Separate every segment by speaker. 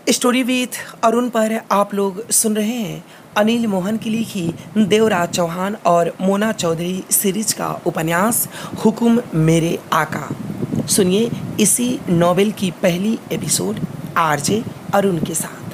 Speaker 1: Story with Arun पर आप लोग सुन रहे हैं अनिल मोहन की लिखी देवराज चौहान और मोना चौधरी सीरीज का उपन्यास हुकुम मेरे आका। सुनिए इसी नॉवेल की पहली एपिसोड आरजे अरुण के साथ।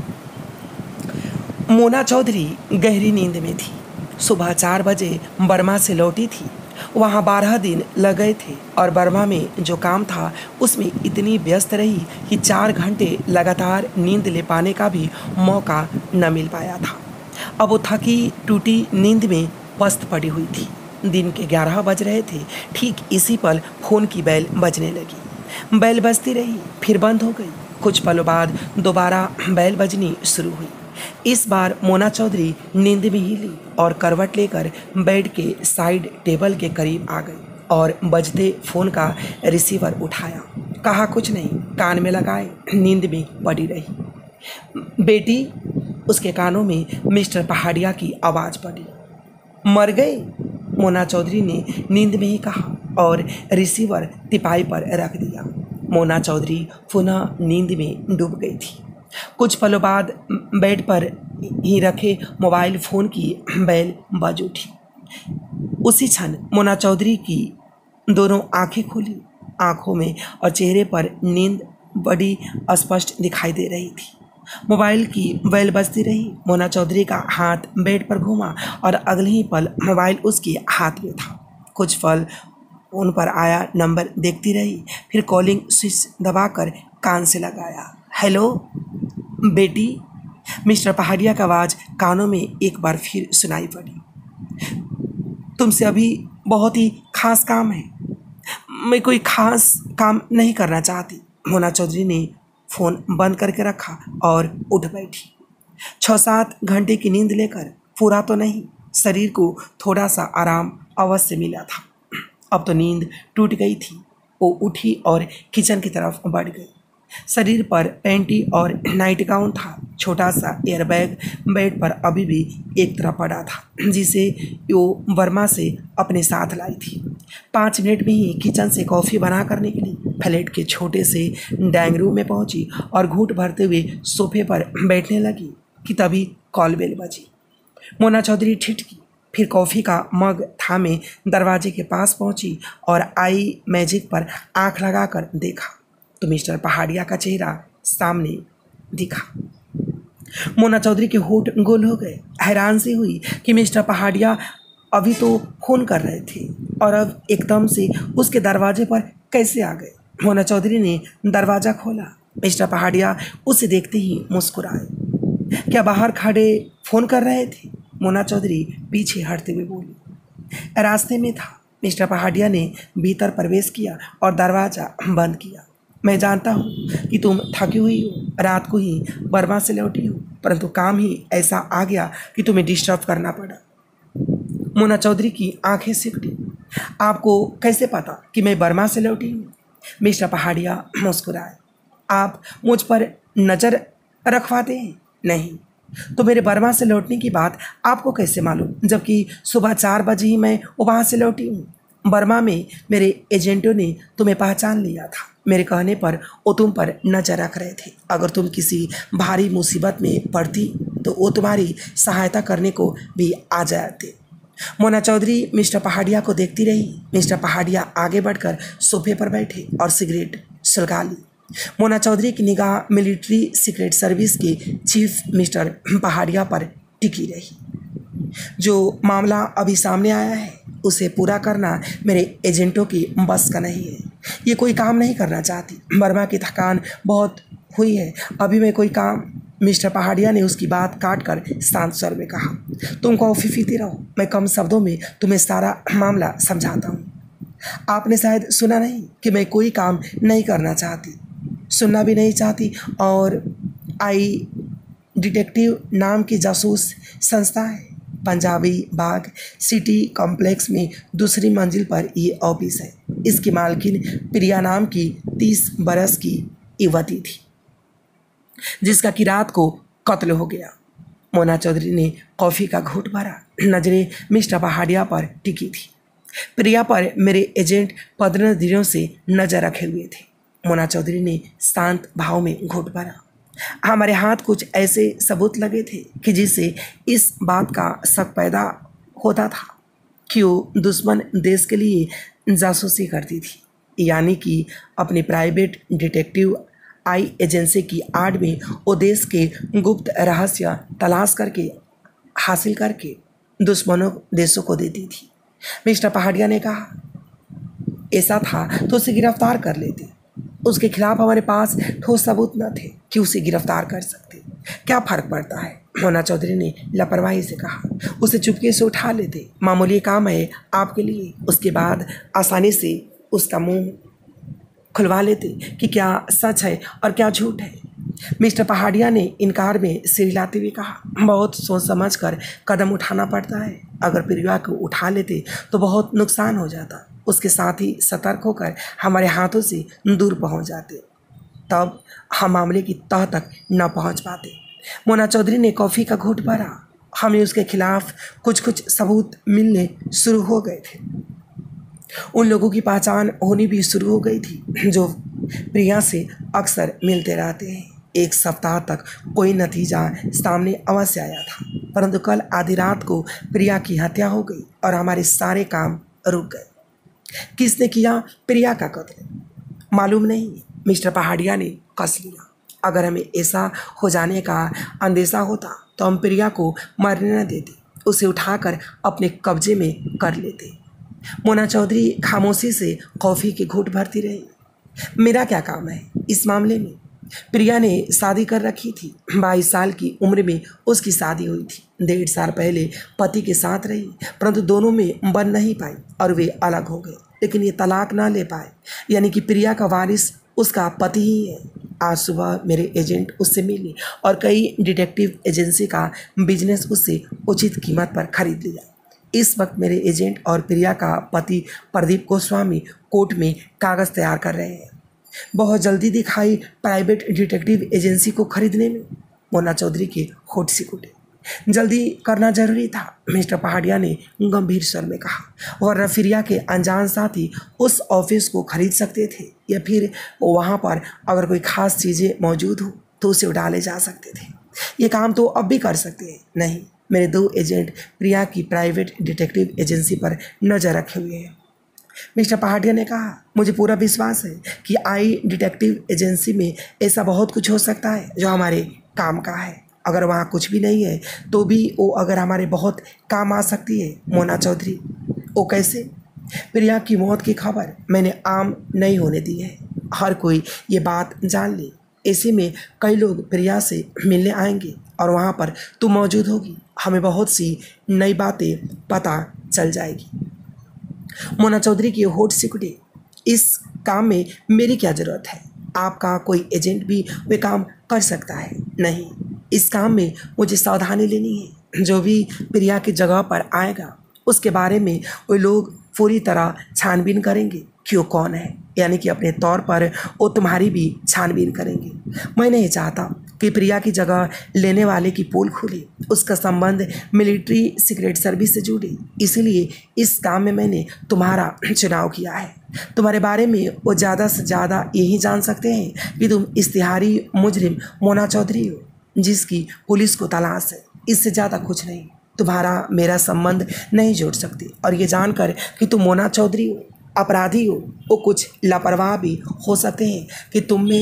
Speaker 1: मोना चौधरी गहरी नींद में थी। सुबह 4 बजे बर्मा से लौटी थी। वहाँ 12 दिन लग गए थे और बर्मा में जो काम था उसमें इतनी व्यस्त रही कि 4 घंटे लगातार नींद ले पाने का भी मौका न मिल पाया था। अब वो थकी टूटी नींद में पस्त पड़ी हुई थी। दिन के 11 बज रहे थे। ठीक इसी पल फ़ोन की बेल बजने लगी। बेल बजती रही, फिर बंद हो गई। कुछ पलों बाद दोबारा बेल बजनी शुरू हुई। इस बार मोना चौधरी नींद में ही ली और करवट लेकर बेड के साइड टेबल के करीब आ गई और बजते फ़ोन का रिसीवर उठाया। कहा कुछ नहीं, कान में लगाए नींद में पड़ी रही। बेटी, उसके कानों में मिस्टर पहाड़िया की आवाज़ पड़ी। मर गए? मोना चौधरी ने नींद में ही कहा और रिसीवर तिपाई पर रख दिया। मोना चौधरी पुनः नींद में डूब गई थी। कुछ पलों बाद बेड पर ही रखे मोबाइल फ़ोन की बेल बज उठी। उसी क्षण मोना चौधरी की दोनों आंखें खुली। आंखों में और चेहरे पर नींद बड़ी स्पष्ट दिखाई दे रही थी। मोबाइल की बेल बजती रही। मोना चौधरी का हाथ बेड पर घूमा और अगले ही पल मोबाइल उसके हाथ में था। कुछ पल उन पर आया नंबर देखती रही, फिर कॉलिंग स्विच दबाकर कान से लगाया। हेलो बेटी, मिस्टर पहाड़िया की आवाज़ कानों में एक बार फिर सुनाई पड़ी। तुमसे अभी बहुत ही खास काम है। मैं कोई खास काम नहीं करना चाहती। मोना चौधरी ने फ़ोन बंद करके रखा और उठ बैठी। 6-7 घंटे की नींद लेकर पूरा तो नहीं, शरीर को थोड़ा सा आराम अवश्य मिला था। अब तो नींद टूट गई थी। वो उठी और किचन की तरफ बढ़ गई। शरीर पर पैंटी और नाइट गाउन था। छोटा सा एयरबैग बेड पर अभी भी एक तरफ पड़ा था, जिसे वो बर्मा से अपने साथ लाई थी। 5 मिनट में ही किचन से कॉफ़ी बना कर निकली। फ्लैट के छोटे से डाइनिंग रूम में पहुंची और घूंट भरते हुए सोफे पर बैठने लगी कि तभी कॉल बेल बजी। मोना चौधरी ठिठकी, फिर कॉफ़ी का मग थामे दरवाजे के पास पहुंची और आई मैजिक पर आंख लगाकर देखा तो मिस्टर पहाड़िया का चेहरा सामने दिखा। मोना चौधरी के होठ गोल हो गए। हैरान सी हुई कि मिस्टर पहाड़िया अभी तो फ़ोन कर रहे थे और अब एकदम से उसके दरवाजे पर कैसे आ गए। मोना चौधरी ने दरवाज़ा खोला। मिस्टर पहाड़िया उसे देखते ही मुस्कुराए। क्या बाहर खड़े फ़ोन कर रहे थे? मोना चौधरी पीछे हटते हुए बोली। रास्ते में था। मिस्टर पहाड़िया ने भीतर प्रवेश किया और दरवाज़ा बंद किया। मैं जानता हूँ कि तुम थकी हुई हो, रात को ही बर्मा से लौटी हो, परंतु काम ही ऐसा आ गया कि तुम्हें डिस्टर्ब करना पड़ा। मोना चौधरी की आंखें सिकुड़ी। आपको कैसे पता कि मैं बर्मा से लौटी हूँ? मिस्टर पहाड़िया मुस्कुराए। आप मुझ पर नज़र रखवाते हैं? नहीं। तो मेरे बर्मा से लौटने की बात आपको कैसे मालूम, जबकि सुबह 4 बजे ही मैं वहाँ से लौटी हूँ? बर्मा में मेरे एजेंटों ने तुम्हें पहचान लिया था। मेरे कहने पर वो तुम पर नज़र रख रहे थे। अगर तुम किसी भारी मुसीबत में पड़ती तो वो तुम्हारी सहायता करने को भी आ जाते। मोना चौधरी मिस्टर पहाड़िया को देखती रही। मिस्टर पहाड़िया आगे बढ़कर सोफे पर बैठे और सिगरेट सुलगा ली। मोना चौधरी की निगाह मिलिट्री सीक्रेट सर्विस के चीफ मिस्टर पहाड़िया पर टिकी रही। जो मामला अभी सामने आया है उसे पूरा करना मेरे एजेंटों की बस का नहीं है। ये कोई काम नहीं करना चाहती। बर्मा की थकान बहुत हुई है, अभी मैं कोई काम। मिस्टर पहाड़िया ने उसकी बात काट कर शांत स्वर में कहा। तुम कॉफ़ी पीती रहो, मैं कम शब्दों में तुम्हें सारा मामला समझाता हूँ। आपने शायद सुना नहीं कि मैं कोई काम नहीं करना चाहती, सुनना भी नहीं चाहती। और आई डिटेक्टिव नाम की जासूस संस्था है। पंजाबी बाग सिटी कॉम्प्लेक्स में दूसरी मंजिल पर ये ऑफिस है। इसकी मालकिन प्रिया नाम की 30 बरस की युवती थी, जिसका कि रात को कत्ल हो गया। मोना चौधरी ने कॉफ़ी का घूंट भरा। नजरें मिस्टर पहाड़िया पर टिकी थी। प्रिया पर मेरे एजेंट 15 दिनों से नज़र रखे हुए थे। मोना चौधरी ने शांत भाव में घूंट भरा। हमारे हाथ कुछ ऐसे सबूत लगे थे कि जिससे इस बात का शक पैदा होता था कि वो दुश्मन देश के लिए जासूसी करती थी, यानी कि अपनी प्राइवेट डिटेक्टिव आई एजेंसी की आड़ में वो देश के गुप्त रहस्य तलाश करके हासिल करके दुश्मनों देशों को देती थी। मिस्टर पहाड़िया ने कहा, ऐसा था तो उसे गिरफ्तार कर लेते। उसके खिलाफ हमारे पास ठोस सबूत न थे कि उसे गिरफ्तार कर सकते। क्या फर्क पड़ता है, मोना चौधरी ने लापरवाही से कहा। उसे चुपके से उठा लेते, मामूली काम है आपके लिए। उसके बाद आसानी से उसका मुंह खुलवा लेते कि क्या सच है और क्या झूठ है। मिस्टर पहाड़िया ने इनकार में सिर हिलाते हुए कहा, बहुत सोच समझ कर कदम उठाना पड़ता है। अगर प्रिया को उठा लेते तो बहुत नुकसान हो जाता। उसके साथ ही सतर्क होकर हमारे हाथों से दूर पहुंच जाते, तब हम मामले की तह तक न पहुंच पाते। मोना चौधरी ने कॉफ़ी का घूंट भरा। हमें उसके खिलाफ कुछ सबूत मिलने शुरू हो गए थे। उन लोगों की पहचान होनी भी शुरू हो गई थी जो प्रिया से अक्सर मिलते रहते हैं। एक सप्ताह तक कोई नतीजा सामने अवश्य आया था, परंतु कल आधी रात को प्रिया की हत्या हो गई और हमारे सारे काम रुक गए। किसने किया प्रिया का कत्ल, मालूम नहीं। मिस्टर पहाड़िया ने कस लिया। अगर हमें ऐसा हो जाने का अंदेशा होता तो हम प्रिया को मरने न देते, उसे उठाकर अपने कब्जे में कर लेते। मोना चौधरी खामोशी से कॉफ़ी के घूंट भरती रही। मेरा क्या काम है इस मामले में? प्रिया ने शादी कर रखी थी। 22 साल की उम्र में उसकी शादी हुई थी। 1.5 साल पहले पति के साथ रही, परंतु दोनों में बन नहीं पाई और वे अलग हो गए। लेकिन ये तलाक ना ले पाए, यानी कि प्रिया का वारिस उसका पति ही है। आज सुबह मेरे एजेंट उससे मिले और कई डिटेक्टिव एजेंसी का बिजनेस उससे उचित कीमत पर खरीद लिया। इस वक्त मेरे एजेंट और प्रिया का पति प्रदीप गोस्वामी कोर्ट में कागज़ तैयार कर रहे हैं। बहुत जल्दी दिखाई प्राइवेट डिटेक्टिव एजेंसी को खरीदने में। मोना चौधरी के होठ सिकुड़े। जल्दी करना जरूरी था, मिस्टर पहाड़िया ने गंभीर स्वर में कहा, वरना प्रिया के अनजान साथी उस ऑफिस को खरीद सकते थे, या फिर वहाँ पर अगर कोई खास चीज़ें मौजूद हो तो उसे डाले जा सकते थे। ये काम तो अब भी कर सकते हैं। नहीं, मेरे 2 एजेंट प्रिया की प्राइवेट डिटेक्टिव एजेंसी पर नज़र रखे हुए हैं। मिस्टर पहाड़िया ने कहा, मुझे पूरा विश्वास है कि आई डिटेक्टिव एजेंसी में ऐसा बहुत कुछ हो सकता है जो हमारे काम का है। अगर वहाँ कुछ भी नहीं है तो भी वो अगर हमारे बहुत काम आ सकती है। मोना चौधरी, वो कैसे? प्रिया की मौत की खबर मैंने आम नहीं होने दी है। हर कोई ये बात जान ले। ऐसे में कई लोग प्रिया से मिलने आएंगे और वहाँ पर तुम मौजूद होगी। हमें बहुत सी नई बातें पता चल जाएगी। मोना चौधरी की होठ सिकुड़े। इस काम में मेरी क्या ज़रूरत है? आपका कोई एजेंट भी वे काम कर सकता है। नहीं, इस काम में मुझे सावधानी लेनी है। जो भी प्रिया की जगह पर आएगा उसके बारे में वो लोग पूरी तरह छानबीन करेंगे कि वो कौन है, यानी कि अपने तौर पर वो तुम्हारी भी छानबीन करेंगे। मैं नहीं चाहता कि प्रिया की जगह लेने वाले की पोल खुले, उसका संबंध मिलिट्री सीक्रेट सर्विस से जुड़े। इसलिए इस काम में मैंने तुम्हारा चुनाव किया है। तुम्हारे बारे में वो ज़्यादा से ज़्यादा यही जान सकते हैं कि तुम इश्तिहारी मुजरिम मोना चौधरी हो जिसकी पुलिस को तलाश है। इससे ज़्यादा कुछ नहीं। तुम्हारा मेरा संबंध नहीं जोड़ सकते। और ये जानकर कि तुम मोना चौधरी हो, अपराधी हो, वो कुछ लापरवाह भी हो सकते हैं कि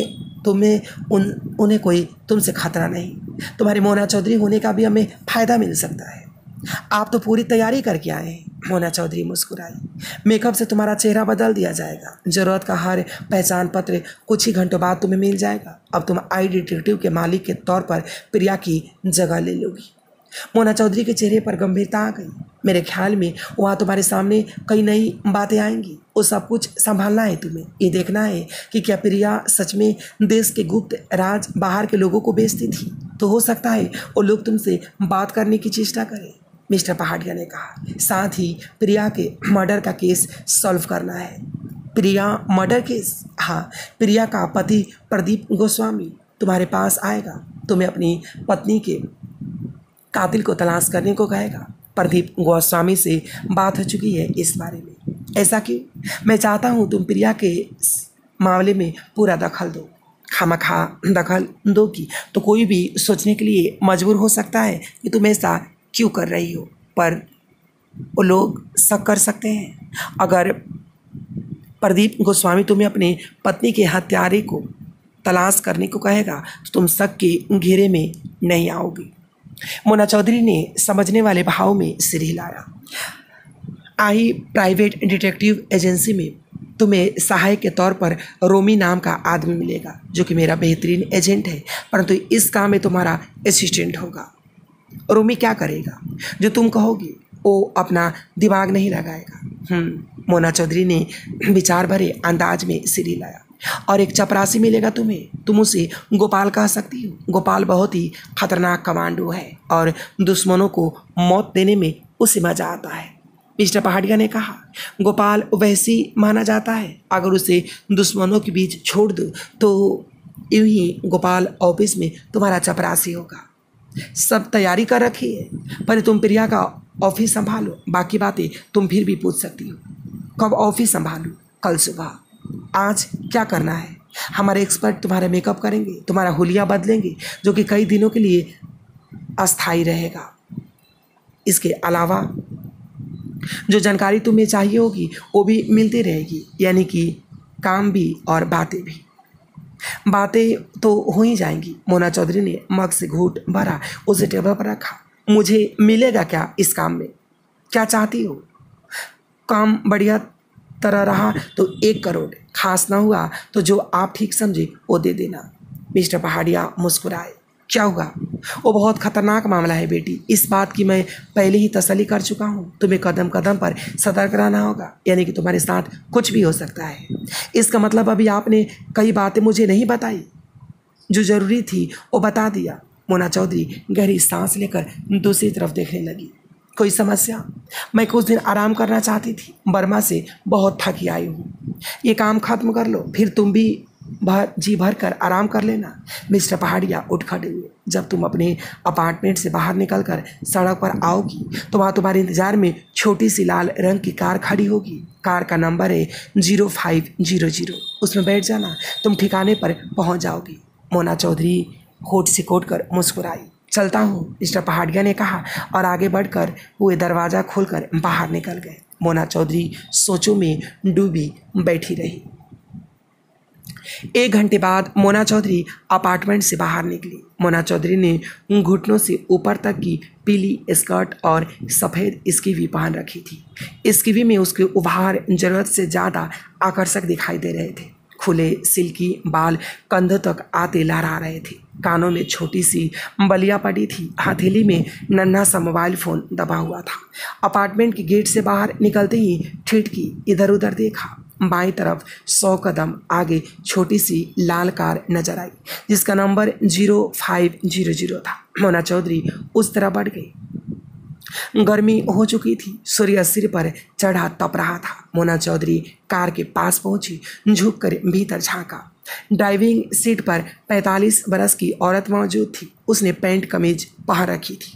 Speaker 1: उन्हें कोई तुमसे खतरा नहीं। तुम्हारे मोना चौधरी होने का भी हमें फ़ायदा मिल सकता है। आप तो पूरी तैयारी करके आए हैं। मोना चौधरी मुस्कुराई। मेकअप से तुम्हारा चेहरा बदल दिया जाएगा। ज़रूरत का हर पहचान पत्र कुछ ही घंटों बाद तुम्हें मिल जाएगा। अब तुम आई डिटेक्टिव के मालिक के तौर पर प्रिया की जगह ले लोगी। मोना चौधरी के चेहरे पर गंभीरता आ गई। मेरे ख्याल में वहाँ तुम्हारे सामने कई नई बातें आएंगी। वो सब कुछ संभालना है तुम्हें। ये देखना है कि क्या प्रिया सच में देश के गुप्त राज बाहर के लोगों को बेचती थी। तो हो सकता है वो लोग तुमसे बात करने की चेष्टा करें, मिस्टर पहाड़िया ने कहा। साथ ही प्रिया के मर्डर का केस सॉल्व करना है। Priya murder case? हाँ, प्रिया का पति प्रदीप गोस्वामी तुम्हारे पास आएगा, तुम्हें अपनी पत्नी के कातिल को तलाश करने को कहेगा। प्रदीप गोस्वामी से बात हो चुकी है इस बारे में। ऐसा क्यों? मैं चाहता हूँ तुम प्रिया के मामले में पूरा दखल दो। खामखा दखल दोगी तो कोई भी सोचने के लिए मजबूर हो सकता है कि तुम ऐसा क्यों कर रही हो, पर वो लोग शक कर सकते हैं। अगर प्रदीप गोस्वामी तुम्हें अपने पत्नी के हत्यारे को तलाश करने को कहेगा तो तुम शक के घेरे में नहीं आओगी। मोना चौधरी ने समझने वाले भाव में सिर हिलाया। आई प्राइवेट डिटेक्टिव एजेंसी में तुम्हें सहायक के तौर पर रोमी नाम का आदमी मिलेगा, जो कि मेरा बेहतरीन एजेंट है, परंतु इस काम में तुम्हारा असिस्टेंट होगा। रोमी क्या करेगा? जो तुम कहोगी वो अपना दिमाग नहीं लगाएगा। मोना चौधरी ने विचार भरे अंदाज में सिर हिलाया। और एक चपरासी मिलेगा तुम्हें, तुम उसे गोपाल कह सकती हो। गोपाल बहुत ही खतरनाक कमांडो है और दुश्मनों को मौत देने में उसे मजा आता है। मिस्टर पहाड़िया ने कहा, गोपाल वैसी माना जाता है, अगर उसे दुश्मनों के बीच छोड़ दो तो यूं ही गोपाल ऑफिस में तुम्हारा चपरासी होगा। सब तैयारी कर रखी है, पर तुम प्रिया का ऑफिस संभालो, बाकी बातें तुम फिर भी पूछ सकती हो। कब ऑफिस संभालूं? कल सुबह। आज क्या करना है? हमारे एक्सपर्ट तुम्हारा मेकअप करेंगे, तुम्हारा हुलिया बदलेंगे, जो कि कई दिनों के लिए अस्थायी रहेगा। इसके अलावा जो जानकारी तुम्हें चाहिए होगी वो भी मिलती रहेगी, यानी कि काम भी और बातें भी। बातें तो हो ही जाएंगी। मोना चौधरी ने मग से घूंट भरा, उसे टेबल पर रखा। मुझे मिलेगा क्या इस काम में? क्या चाहती हो? काम बढ़िया तरह रहा तो 1 करोड़, खास ना हुआ तो जो आप ठीक समझे वो दे देना। मिस्टर पहाड़िया मुस्कुराए। क्या हुआ? वो बहुत खतरनाक मामला है बेटी, इस बात की मैं पहले ही तसल्ली कर चुका हूँ। तुम्हें कदम कदम पर सतर्क रहना होगा, यानी कि तुम्हारे साथ कुछ भी हो सकता है। इसका मतलब अभी आपने कई बातें मुझे नहीं बताई, जो ज़रूरी थी वो बता दिया। मोना चौधरी गहरी सांस लेकर दूसरी तरफ देखने लगी। कोई समस्या? मैं कुछ दिन आराम करना चाहती थी, बर्मा से बहुत थकी आई हूँ। ये काम खत्म कर लो, फिर तुम भी जी भर कर आराम कर लेना। मिस्टर पहाड़िया उठ खड़े हुए। जब तुम अपने अपार्टमेंट से बाहर निकलकर सड़क पर आओगी तो वहाँ तुम्हारे इंतजार में छोटी सी लाल रंग की कार खड़ी होगी। कार का नंबर है 0500। उसमें बैठ जाना, तुम ठिकाने पर पहुँच जाओगी। मोना चौधरी होठ सिकोट कर मुस्कुराई। चलता हूँ, मिस्टर पहाड़िया ने कहा और आगे बढ़कर वो दरवाज़ा खोलकर बाहर निकल गए। मोना चौधरी सोचों में डूबी बैठी रही। 1 घंटे बाद मोना चौधरी अपार्टमेंट से बाहर निकली। मोना चौधरी ने घुटनों से ऊपर तक की पीली स्कर्ट और सफ़ेद स्कीवी पहन रखी थी। स्कीवी में उसके उभार ज़रूरत से ज़्यादा आकर्षक दिखाई दे रहे थे। खुले सिल्की बाल कंधों तक आते लहरा रहे थे। कानों में छोटी सी बलिया पड़ी थी। हथेली में नन्हा सा मोबाइल फ़ोन दबा हुआ था। अपार्टमेंट के गेट से बाहर निकलते ही ठिठकी इधर उधर देखा। बाईं तरफ 100 कदम आगे छोटी सी लाल कार नजर आई, जिसका नंबर 0500 था। मोना चौधरी उस तरह बढ़ गई। गर्मी हो चुकी थी, सूर्य सिर पर चढ़ा तप रहा था। मोना चौधरी कार के पास पहुंची, झुककर भीतर झांका। ड्राइविंग सीट पर 45 बरस की औरत मौजूद थी। उसने पैंट कमीज पहन रखी थी।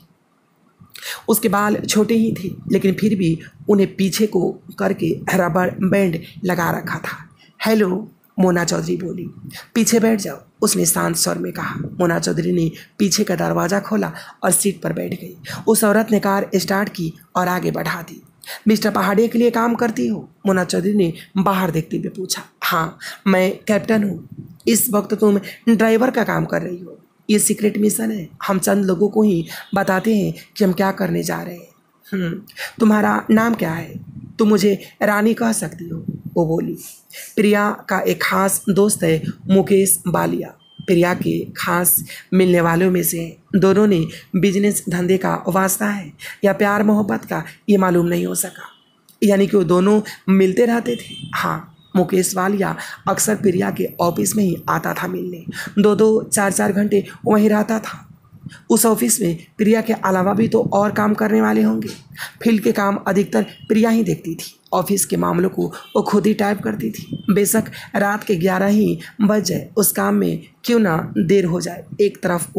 Speaker 1: उसके बाल छोटे ही थे, लेकिन फिर भी उन्हें पीछे को करके रबर बैंड लगा रखा था। हेलो, मोना चौधरी बोली। पीछे बैठ जाओ, उसने शांत स्वर में कहा। मोना चौधरी ने पीछे का दरवाज़ा खोला और सीट पर बैठ गई। उस औरत ने कार स्टार्ट की और आगे बढ़ा दी। मिस्टर पहाड़िया के लिए काम करती हो? मोना चौधरी ने बाहर देखते हुए पूछा। हाँ, मैं कैप्टन हूँ। इस वक्त तुम ड्राइवर का काम कर रही हो। ये सीक्रेट मिशन है, हम चंद लोगों को ही बताते हैं कि हम क्या करने जा रहे हैं। तुम्हारा नाम क्या है? तुम मुझे रानी कह सकती हो, वो बोली। प्रिया का एक खास दोस्त है मुकेश बालिया, प्रिया के खास मिलने वालों में से हैं। दोनों ने बिजनेस धंधे का वास्ता है या प्यार मोहब्बत का, ये मालूम नहीं हो सका। यानी कि वो दोनों मिलते रहते थे। हाँ, मुकेश वालिया अक्सर प्रिया के ऑफिस में ही आता था मिलने। 2-2, 4-4 घंटे वहीं रहता था। उस ऑफिस में प्रिया के अलावा भी तो और काम करने वाले होंगे। फील्ड के काम अधिकतर प्रिया ही देखती थी। ऑफिस के मामलों को वो खुद ही टाइप करती थी। बेशक रात के 11 ही बज जाए, उस काम में क्यों ना देर हो जाए। एक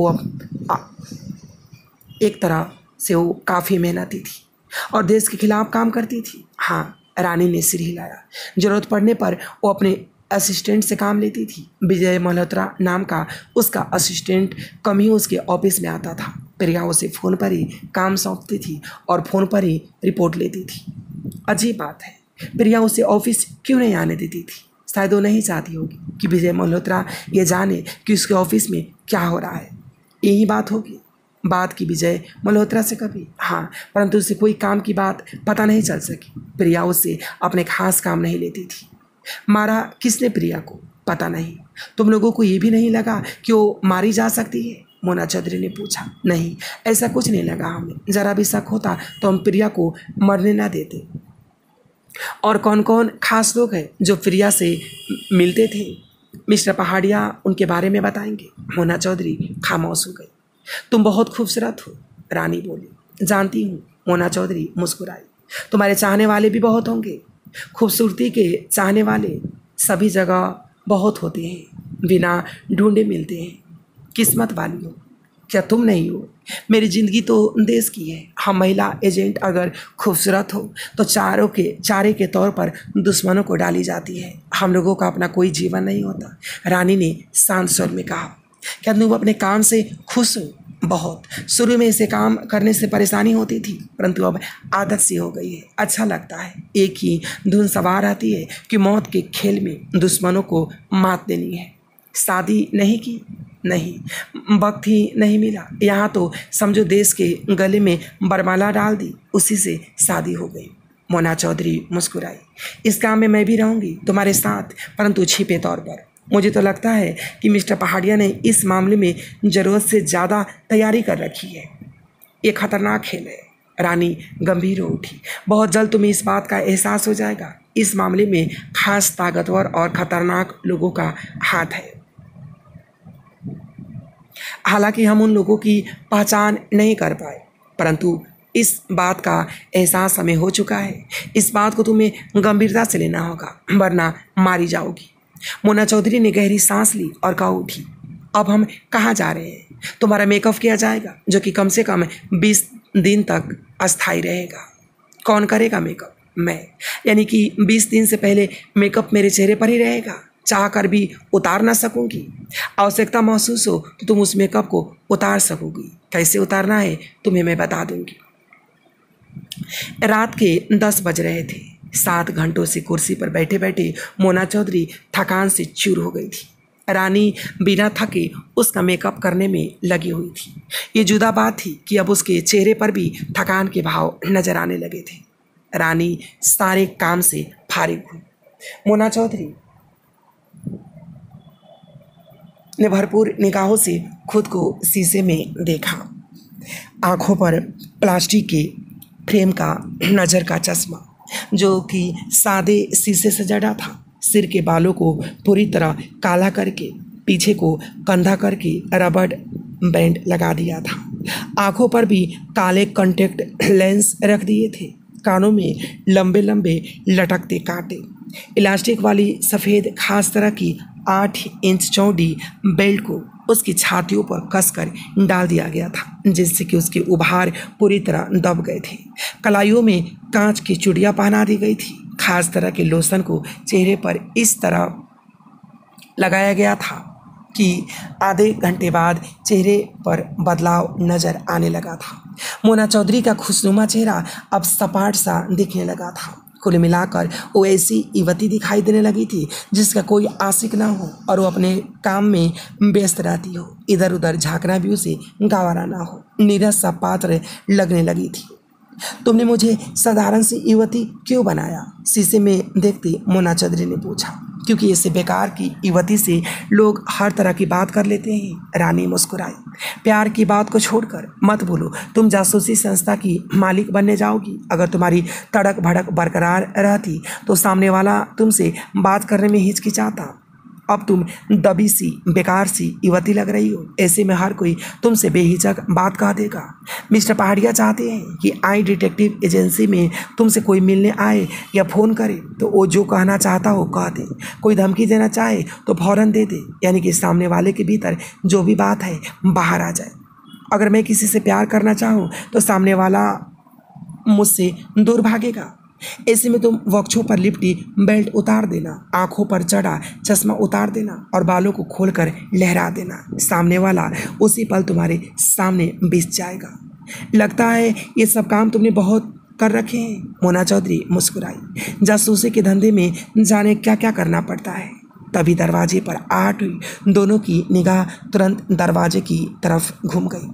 Speaker 1: तरह से वो काफ़ी मेहनती थी और देश के खिलाफ काम करती थी। हाँ, रानी ने सिर हिलाया। जरूरत पड़ने पर वो अपने असिस्टेंट से काम लेती थी। विजय मल्होत्रा नाम का उसका असिस्टेंट कम ही उसके ऑफिस में आता था। प्रिया उसे फ़ोन पर ही काम सौंपती थी और फ़ोन पर ही रिपोर्ट लेती थी। अजीब बात है, प्रिया उसे ऑफिस क्यों नहीं आने देती थी? शायद वो नहीं चाहती होगी कि विजय मल्होत्रा ये जाने कि उसके ऑफिस में क्या हो रहा है। यही बात होगी। बात की विजय मल्होत्रा से कभी, हाँ, परंतु उसे कोई काम की बात पता नहीं चल सकी। प्रिया उससे अपने खास काम नहीं लेती थी। मारा किसने प्रिया को? पता नहीं। तुम लोगों को ये भी नहीं लगा कि वो मारी जा सकती है? मोना चौधरी ने पूछा। नहीं, ऐसा कुछ नहीं लगा हमें। ज़रा भी शक होता तो हम प्रिया को मरने ना देते। और कौन कौन खास लोग हैं जो प्रिया से मिलते थे? मिस्टर पहाड़िया उनके बारे में बताएंगे। मोना चौधरी खामोश हो गई। तुम बहुत खूबसूरत हो, रानी बोली। जानती हूँ, मोना चौधरी मुस्कुराई। तुम्हारे चाहने वाले भी बहुत होंगे। खूबसूरती के चाहने वाले सभी जगह बहुत होते हैं, बिना ढूंढे मिलते हैं। किस्मत वाली हो, क्या तुम नहीं हो? मेरी ज़िंदगी तो देश की है। हम महिला एजेंट अगर खूबसूरत हो तो चारे के तौर पर दुश्मनों को डाली जाती है। हम लोगों का अपना कोई जीवन नहीं होता, रानी ने शांत स्वर में कहा। क्या तुम अपने काम से खुश हो? बहुत। शुरू में इसे काम करने से परेशानी होती थी, परंतु अब आदत सी हो गई है। अच्छा लगता है। एक ही धुन सवार आती है कि मौत के खेल में दुश्मनों को मात देनी है। शादी नहीं की? नहीं, वक्त ही नहीं मिला। यहाँ तो समझो देश के गले में बरमाला डाल दी, उसी से शादी हो गई। मोना चौधरी मुस्कुराई। इस काम में मैं भी रहूँगी तुम्हारे साथ, परंतु छिपे तौर पर। मुझे तो लगता है कि मिस्टर पहाड़िया ने इस मामले में ज़रूरत से ज़्यादा तैयारी कर रखी है। ये खतरनाक खेल है। रानी गंभीर हो उठी। बहुत जल्द तुम्हें इस बात का एहसास हो जाएगा। इस मामले में खास ताकतवर और खतरनाक लोगों का हाथ है। हालांकि हम उन लोगों की पहचान नहीं कर पाए, परंतु इस बात का एहसास हमें हो चुका है। इस बात को तुम्हें गंभीरता से लेना होगा, वरना मारी जाओगी। मोना चौधरी ने गहरी सांस ली और कहा उठी। अब हम कहाँ जा रहे हैं? तुम्हारा मेकअप किया जाएगा, जो कि कम से कम 20 दिन तक अस्थायी रहेगा। कौन करेगा मेकअप? मैं। यानी कि 20 दिन से पहले मेकअप मेरे चेहरे पर ही रहेगा? चाह कर भी उतार ना सकूंगी। आवश्यकता महसूस हो तो तुम उस मेकअप को उतार सकोगी। कैसे उतारना है तुम्हें मैं बता दूंगी। रात के 10 बज रहे थे। 7 घंटों से कुर्सी पर बैठे बैठे मोना चौधरी थकान से चूर हो गई थी। रानी बिना थके उसका मेकअप करने में लगी हुई थी। ये जुदा बात थी कि अब उसके चेहरे पर भी थकान के भाव नजर आने लगे थे। रानी सारे काम से फारिग हुई। मोना चौधरी ने भरपूर निगाहों से खुद को शीशे में देखा। आंखों पर प्लास्टिक के फ्रेम का नज़र का चश्मा, जो कि सादे शीशे से जड़ा था। सिर के बालों को पूरी तरह काला करके पीछे को कंधा करके रबड़ बैंड लगा दिया था। आंखों पर भी काले कॉन्टैक्ट लेंस रख दिए थे। कानों में लंबे लंबे लटकते कांटे। इलास्टिक वाली सफ़ेद खास तरह की 8 इंच चौड़ी बेल्ट को उसकी छातियों पर कसकर डाल दिया गया था, जिससे कि उसके उभार पूरी तरह दब गए थे। कलाइयों में कांच की चूड़ियाँ पहना दी गई थी। खास तरह के लोशन को चेहरे पर इस तरह लगाया गया था कि आधे घंटे बाद चेहरे पर बदलाव नजर आने लगा था। मोना चौधरी का खुशनुमा चेहरा अब सपाट सा दिखने लगा था। कुल मिलाकर वो ऐसी युवती दिखाई देने लगी थी जिसका कोई आशिक ना हो और वो अपने काम में व्यस्त रहती हो। इधर उधर झांकना भी उसे गंवारा ना हो। नीरस सा पात्र लगने लगी थी। तुमने मुझे साधारण सी युवती क्यों बनाया? शीशे में देखती मोना चौधरी ने पूछा। क्योंकि ऐसे बेकार की युवती से लोग हर तरह की बात कर लेते हैं। रानी मुस्कुराई। प्यार की बात को छोड़कर मत भूलो, तुम जासूसी संस्था की मालिक बनने जाओगी। अगर तुम्हारी तड़क भड़क बरकरार रहती तो सामने वाला तुमसे बात करने में हिचकिचाता। अब तुम दबी सी बेकार सी युवती लग रही हो। ऐसे में हर कोई तुमसे बेहिचक बात कह देगा। मिस्टर पहाड़िया चाहते हैं कि आई डिटेक्टिव एजेंसी में तुमसे कोई मिलने आए या फ़ोन करे तो वो जो कहना चाहता हो कह दे। कोई धमकी देना चाहे तो फौरन दे दे, यानी कि सामने वाले के भीतर जो भी बात है बाहर आ जाए। अगर मैं किसी से प्यार करना चाहूँ तो सामने वाला मुझसे दूर भागेगा। ऐसे में तुम वक्षों पर लिपटी बेल्ट उतार देना, आंखों पर चढ़ा चश्मा उतार देना और बालों को खोलकर लहरा देना। सामने वाला उसी पल तुम्हारे सामने बिछ जाएगा। लगता है ये सब काम तुमने बहुत कर रखे हैं। मोना चौधरी मुस्कुराई। जासूसी के धंधे में जाने क्या क्या करना पड़ता है। तभी दरवाजे पर आहट हुई। दोनों की निगाह तुरंत दरवाजे की तरफ घूम गई।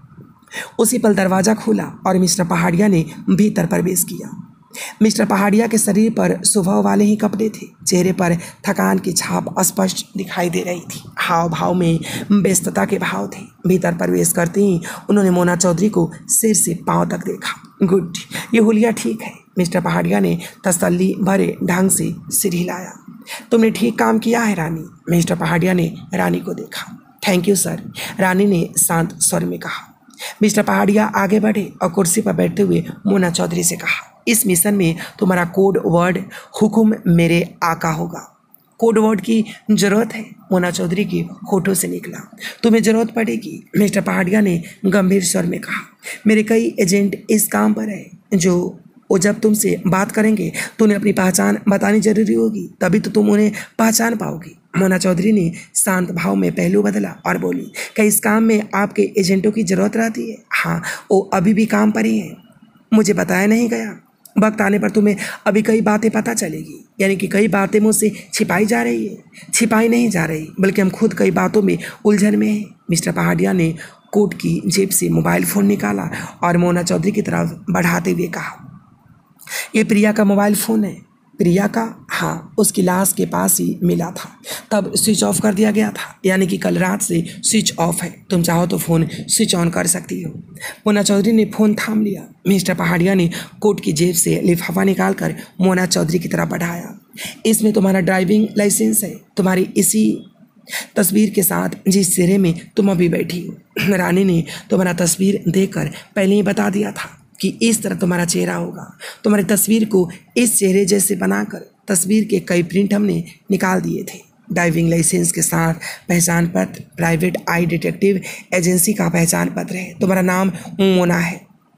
Speaker 1: उसी पल दरवाज़ा खुला और मिस्टर पहाड़िया ने भीतर प्रवेश किया। मिस्टर पहाड़िया के शरीर पर सुबह वाले ही कपड़े थे। चेहरे पर थकान की छाप स्पष्ट दिखाई दे रही थी। हाव भाव में व्यस्तता के भाव थे। भीतर प्रवेश करते ही उन्होंने मोना चौधरी को सिर से पांव तक देखा। गुड, ये हुलिया ठीक है। मिस्टर पहाड़िया ने तसल्ली भरे ढंग से सिर हिलाया। तुमने ठीक काम किया है रानी। मिस्टर पहाड़िया ने रानी को देखा। थैंक यू सर, रानी ने शांत स्वर में कहा। मिस्टर पहाड़िया आगे बढ़े और कुर्सी पर बैठते हुए मोना चौधरी से कहा, इस मिशन में तुम्हारा कोड वर्ड हुकुम मेरे आका होगा। कोड वर्ड की जरूरत है? मोना चौधरी के होठों से निकला। तुम्हें जरूरत पड़ेगी, मिस्टर पहाड़िया ने गंभीर स्वर में कहा। मेरे कई एजेंट इस काम पर है जो वो जब तुमसे बात करेंगे तो उन्हें अपनी पहचान बतानी जरूरी होगी, तभी तो तुम उन्हें पहचान पाओगी। मोना चौधरी ने शांत भाव में पहलू बदला और बोली, क्या इस काम में आपके एजेंटों की जरूरत रहती है? हाँ, वो अभी भी काम पर ही है। मुझे बताया नहीं गया। वक्त आने पर तुम्हें अभी कई बातें पता चलेगी। यानी कि कई बातें मुझसे छिपाई जा रही है। छिपाई नहीं जा रही, बल्कि हम खुद कई बातों में उलझन में हैं। मिस्टर पहाड़िया ने कोट की जेब से मोबाइल फ़ोन निकाला और मोना चौधरी की तरफ बढ़ाते हुए कहा, ये प्रिया का मोबाइल फ़ोन है। प्रिया का? हाँ, उसकी लाश के पास ही मिला था, तब स्विच ऑफ कर दिया गया था। यानी कि कल रात से स्विच ऑफ है। तुम चाहो तो फ़ोन स्विच ऑन कर सकती हो। मोना चौधरी ने फ़ोन थाम लिया। मिस्टर पहाड़िया ने कोट की जेब से लिफाफा निकालकर मोना चौधरी की तरफ बढ़ाया। इसमें तुम्हारा ड्राइविंग लाइसेंस है, तुम्हारी इसी तस्वीर के साथ जिस चेहरे में तुम अभी बैठी हो। रानी ने तुम्हारा तस्वीर देखकर पहले ही बता दिया था कि इस तरह तुम्हारा चेहरा होगा। तुम्हारी तस्वीर को इस चेहरे जैसे बनाकर तस्वीर के कई प्रिंट हमने निकाल दिए थे। ड्राइविंग लाइसेंस के साथ पहचान पत्र, प्राइवेट आई डिटेक्टिव एजेंसी का पहचान पत्र है। तुम्हारा नाम मोना है।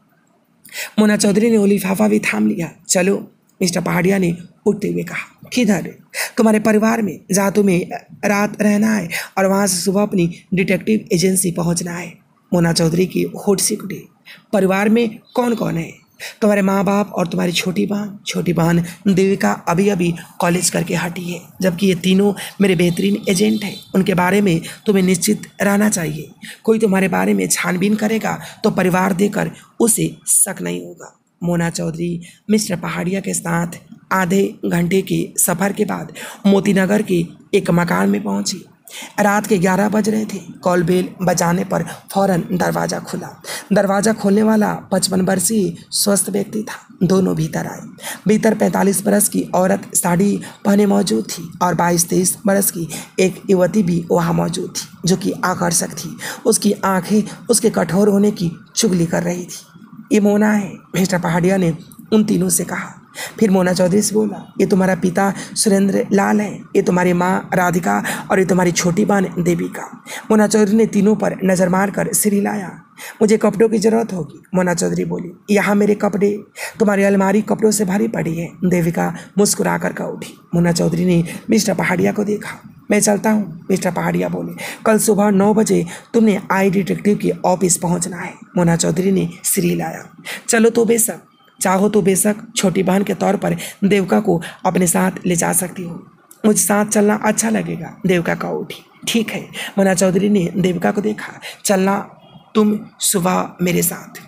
Speaker 1: मोना चौधरी ने वो लिफाफा भी थाम लिया। चलो, मिस्टर पहाड़िया ने उठते हुए कहा। किधर? तुम्हारे परिवार में, जहाँ तुम्हें रात रहना है और वहाँ से सुबह अपनी डिटेक्टिव एजेंसी पहुँचना है। मोना चौधरी की होठ सिकुड़े। परिवार में कौन कौन है? तुम्हारे माँ बाप और तुम्हारी छोटी बहन। छोटी बहन देविका अभी अभी कॉलेज करके हटी है, जबकि ये तीनों मेरे बेहतरीन एजेंट हैं। उनके बारे में तुम्हें निश्चित रहना चाहिए। कोई तुम्हारे बारे में छानबीन करेगा तो परिवार देकर उसे शक नहीं होगा। मोना चौधरी मिस्टर पहाड़िया के साथ आधे घंटे के सफ़र के बाद मोतीनगर के एक मकान में पहुंची। रात के 11 बज रहे थे। कॉल बेल बजाने पर फौरन दरवाज़ा खुला। दरवाज़ा खोलने वाला 55 वर्षीय स्वस्थ व्यक्ति था। दोनों भीतर आए। भीतर 45 बरस की औरत साड़ी पहने मौजूद थी और 22-23 बरस की एक युवती भी वहाँ मौजूद थी, जो कि आकर्षक थी। उसकी आंखें उसके कठोर होने की चुगली कर रही थी। ये मोना है, मिस्टर पहाड़िया ने उन तीनों से कहा। फिर मोना चौधरी से बोला, ये तुम्हारा पिता सुरेंद्र लाल है, ये तुम्हारी माँ राधिका और ये तुम्हारी छोटी बहन देविका। मोना चौधरी ने तीनों पर नज़र मारकर सिर हिलाया। मुझे कपड़ों की ज़रूरत होगी, मोना चौधरी बोली। यहाँ मेरे कपड़े, तुम्हारी अलमारी कपड़ों से भरी पड़ी है। देविका मुस्कुरा कर कह उठी। मोना चौधरी ने मिस्टर पहाड़िया को देखा। मैं चलता हूँ, मिस्टर पहाड़िया बोले। कल सुबह 9 बजे तुमने आई डिटेक्टिव के ऑफिस पहुँचना है। मोना चौधरी ने सिर हिलाया। चलो तो बेशक, चाहो तो बेशक छोटी बहन के तौर पर देविका को अपने साथ ले जा सकती हो। मुझे साथ चलना अच्छा लगेगा, देविका कह उठी। ठीक है, मोना चौधरी ने देविका को देखा। चलना तुम सुबह मेरे साथ।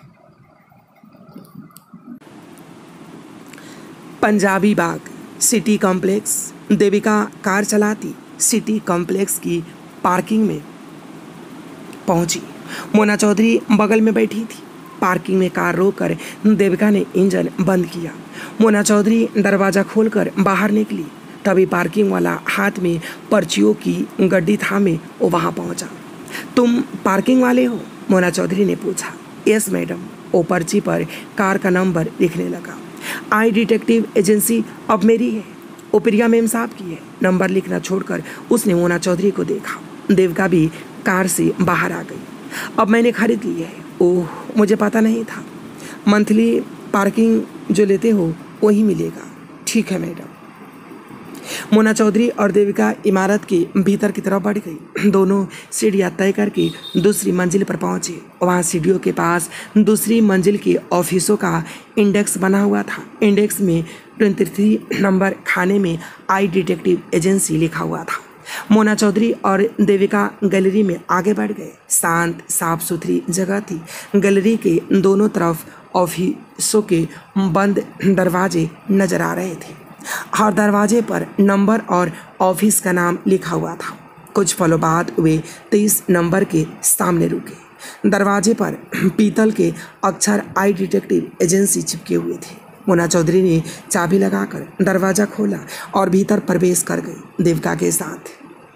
Speaker 1: Punjabi Bagh city complex. Devika car चलाती सिटी कॉम्प्लेक्स की पार्किंग में पहुंची। मोना चौधरी बगल में बैठी थी। पार्किंग में कार रोककर देविका ने इंजन बंद किया। मोना चौधरी दरवाज़ा खोलकर बाहर निकली। तभी पार्किंग वाला हाथ में पर्चियों की गड्डी थामे वो वहाँ पहुँचा। तुम पार्किंग वाले हो? मोना चौधरी ने पूछा। Yes madam. वो पर्ची पर कार का नंबर लिखने लगा। आई डिटेक्टिव एजेंसी अब मेरी है, वो प्रिया मैम साहब की है। नंबर लिखना छोड़कर उसने मोना चौधरी को देखा। देविका भी कार से बाहर आ गई। अब मैंने खरीद ली है। ओह, मुझे पता नहीं था। मंथली पार्किंग जो लेते हो वहीं मिलेगा। ठीक है मैडम। मोना चौधरी और देविका इमारत के भीतर की तरफ बढ़ गई। दोनों सीढ़ियाँ तय करके दूसरी मंजिल पर पहुंचे। वहां सीढ़ियों के पास दूसरी मंजिल के ऑफिसों का इंडेक्स बना हुआ था। इंडेक्स में 23 नंबर खाने में आई डिटेक्टिव एजेंसी लिखा हुआ था। मोना चौधरी और देविका गैलरी में आगे बढ़ गए। शांत साफ सुथरी जगह थी। गैलरी के दोनों तरफ ऑफिसों के बंद दरवाजे नजर आ रहे थे। हर दरवाजे पर नंबर और ऑफिस का नाम लिखा हुआ था। कुछ पलों बाद वे 23 नंबर के सामने रुके। दरवाजे पर पीतल के अक्षर आई डिटेक्टिव एजेंसी चिपके हुए थे। मोना चौधरी ने चाबी लगाकर दरवाजा खोला और भीतर प्रवेश कर गई देविका के साथ।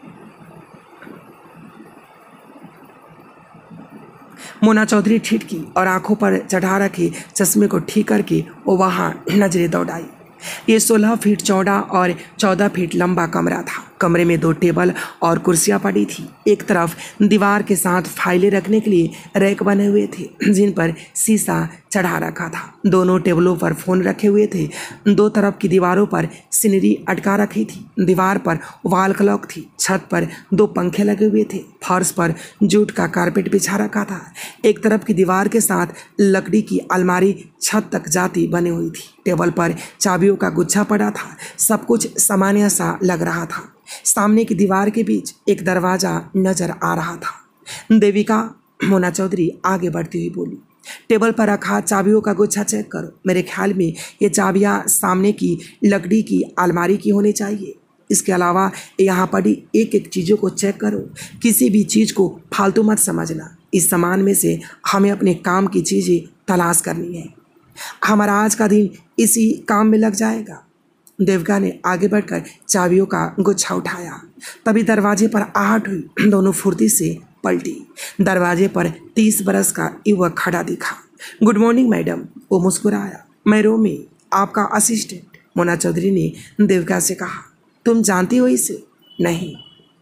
Speaker 1: मोना चौधरी ठिठकी और आंखों पर चढ़ा रखे चश्मे को ठीक करके वो वहां नजरें दौड़ाई। ये 16 फीट चौड़ा और 14 फीट लंबा कमरा था। कमरे में 2 टेबल और कुर्सियां पड़ी थी। एक तरफ दीवार के साथ फाइलें रखने के लिए रैक बने हुए थे जिन पर शीशा चढ़ा रखा था। दोनों टेबलों पर फोन रखे हुए थे। 2 तरफ की दीवारों पर सीनरी अटका रखी थी। दीवार पर वॉल क्लॉक थी। छत पर 2 पंखे लगे हुए थे। फर्श पर जूट का कारपेट बिछा रखा था। एक तरफ की दीवार के साथ लकड़ी की अलमारी छत तक जाती बनी हुई थी। टेबल पर चाबियों का गुच्छा पड़ा था। सब कुछ सामान्य सा लग रहा था। सामने की दीवार के बीच एक दरवाजा नजर आ रहा था। देविका, मोना चौधरी आगे बढ़ती हुई बोली, टेबल पर रखा चाबियों का गुच्छा चेक करो। मेरे ख्याल में ये चाबियां सामने की लकड़ी की अलमारी की होनी चाहिए। इसके अलावा यहाँ पड़ी एक एक चीज़ों को चेक करो। किसी भी चीज़ को फालतू मत समझना। इस सामान में से हमें अपने काम की चीज़ें तलाश करनी है। हमारा आज का दिन इसी काम में लग जाएगा। देविका ने आगे बढ़कर चाबियों का गुच्छा उठाया। तभी दरवाजे पर आहट हुई। दोनों फुर्ती से पलटी। दरवाजे पर 30 बरस का युवक खड़ा दिखा। गुड मॉर्निंग मैडम, वो मुस्कुराया। मैं रोमी, आपका असिस्टेंट, मोना चौधरी ने देविका से कहा। तुम जानती हो इसे? नहीं।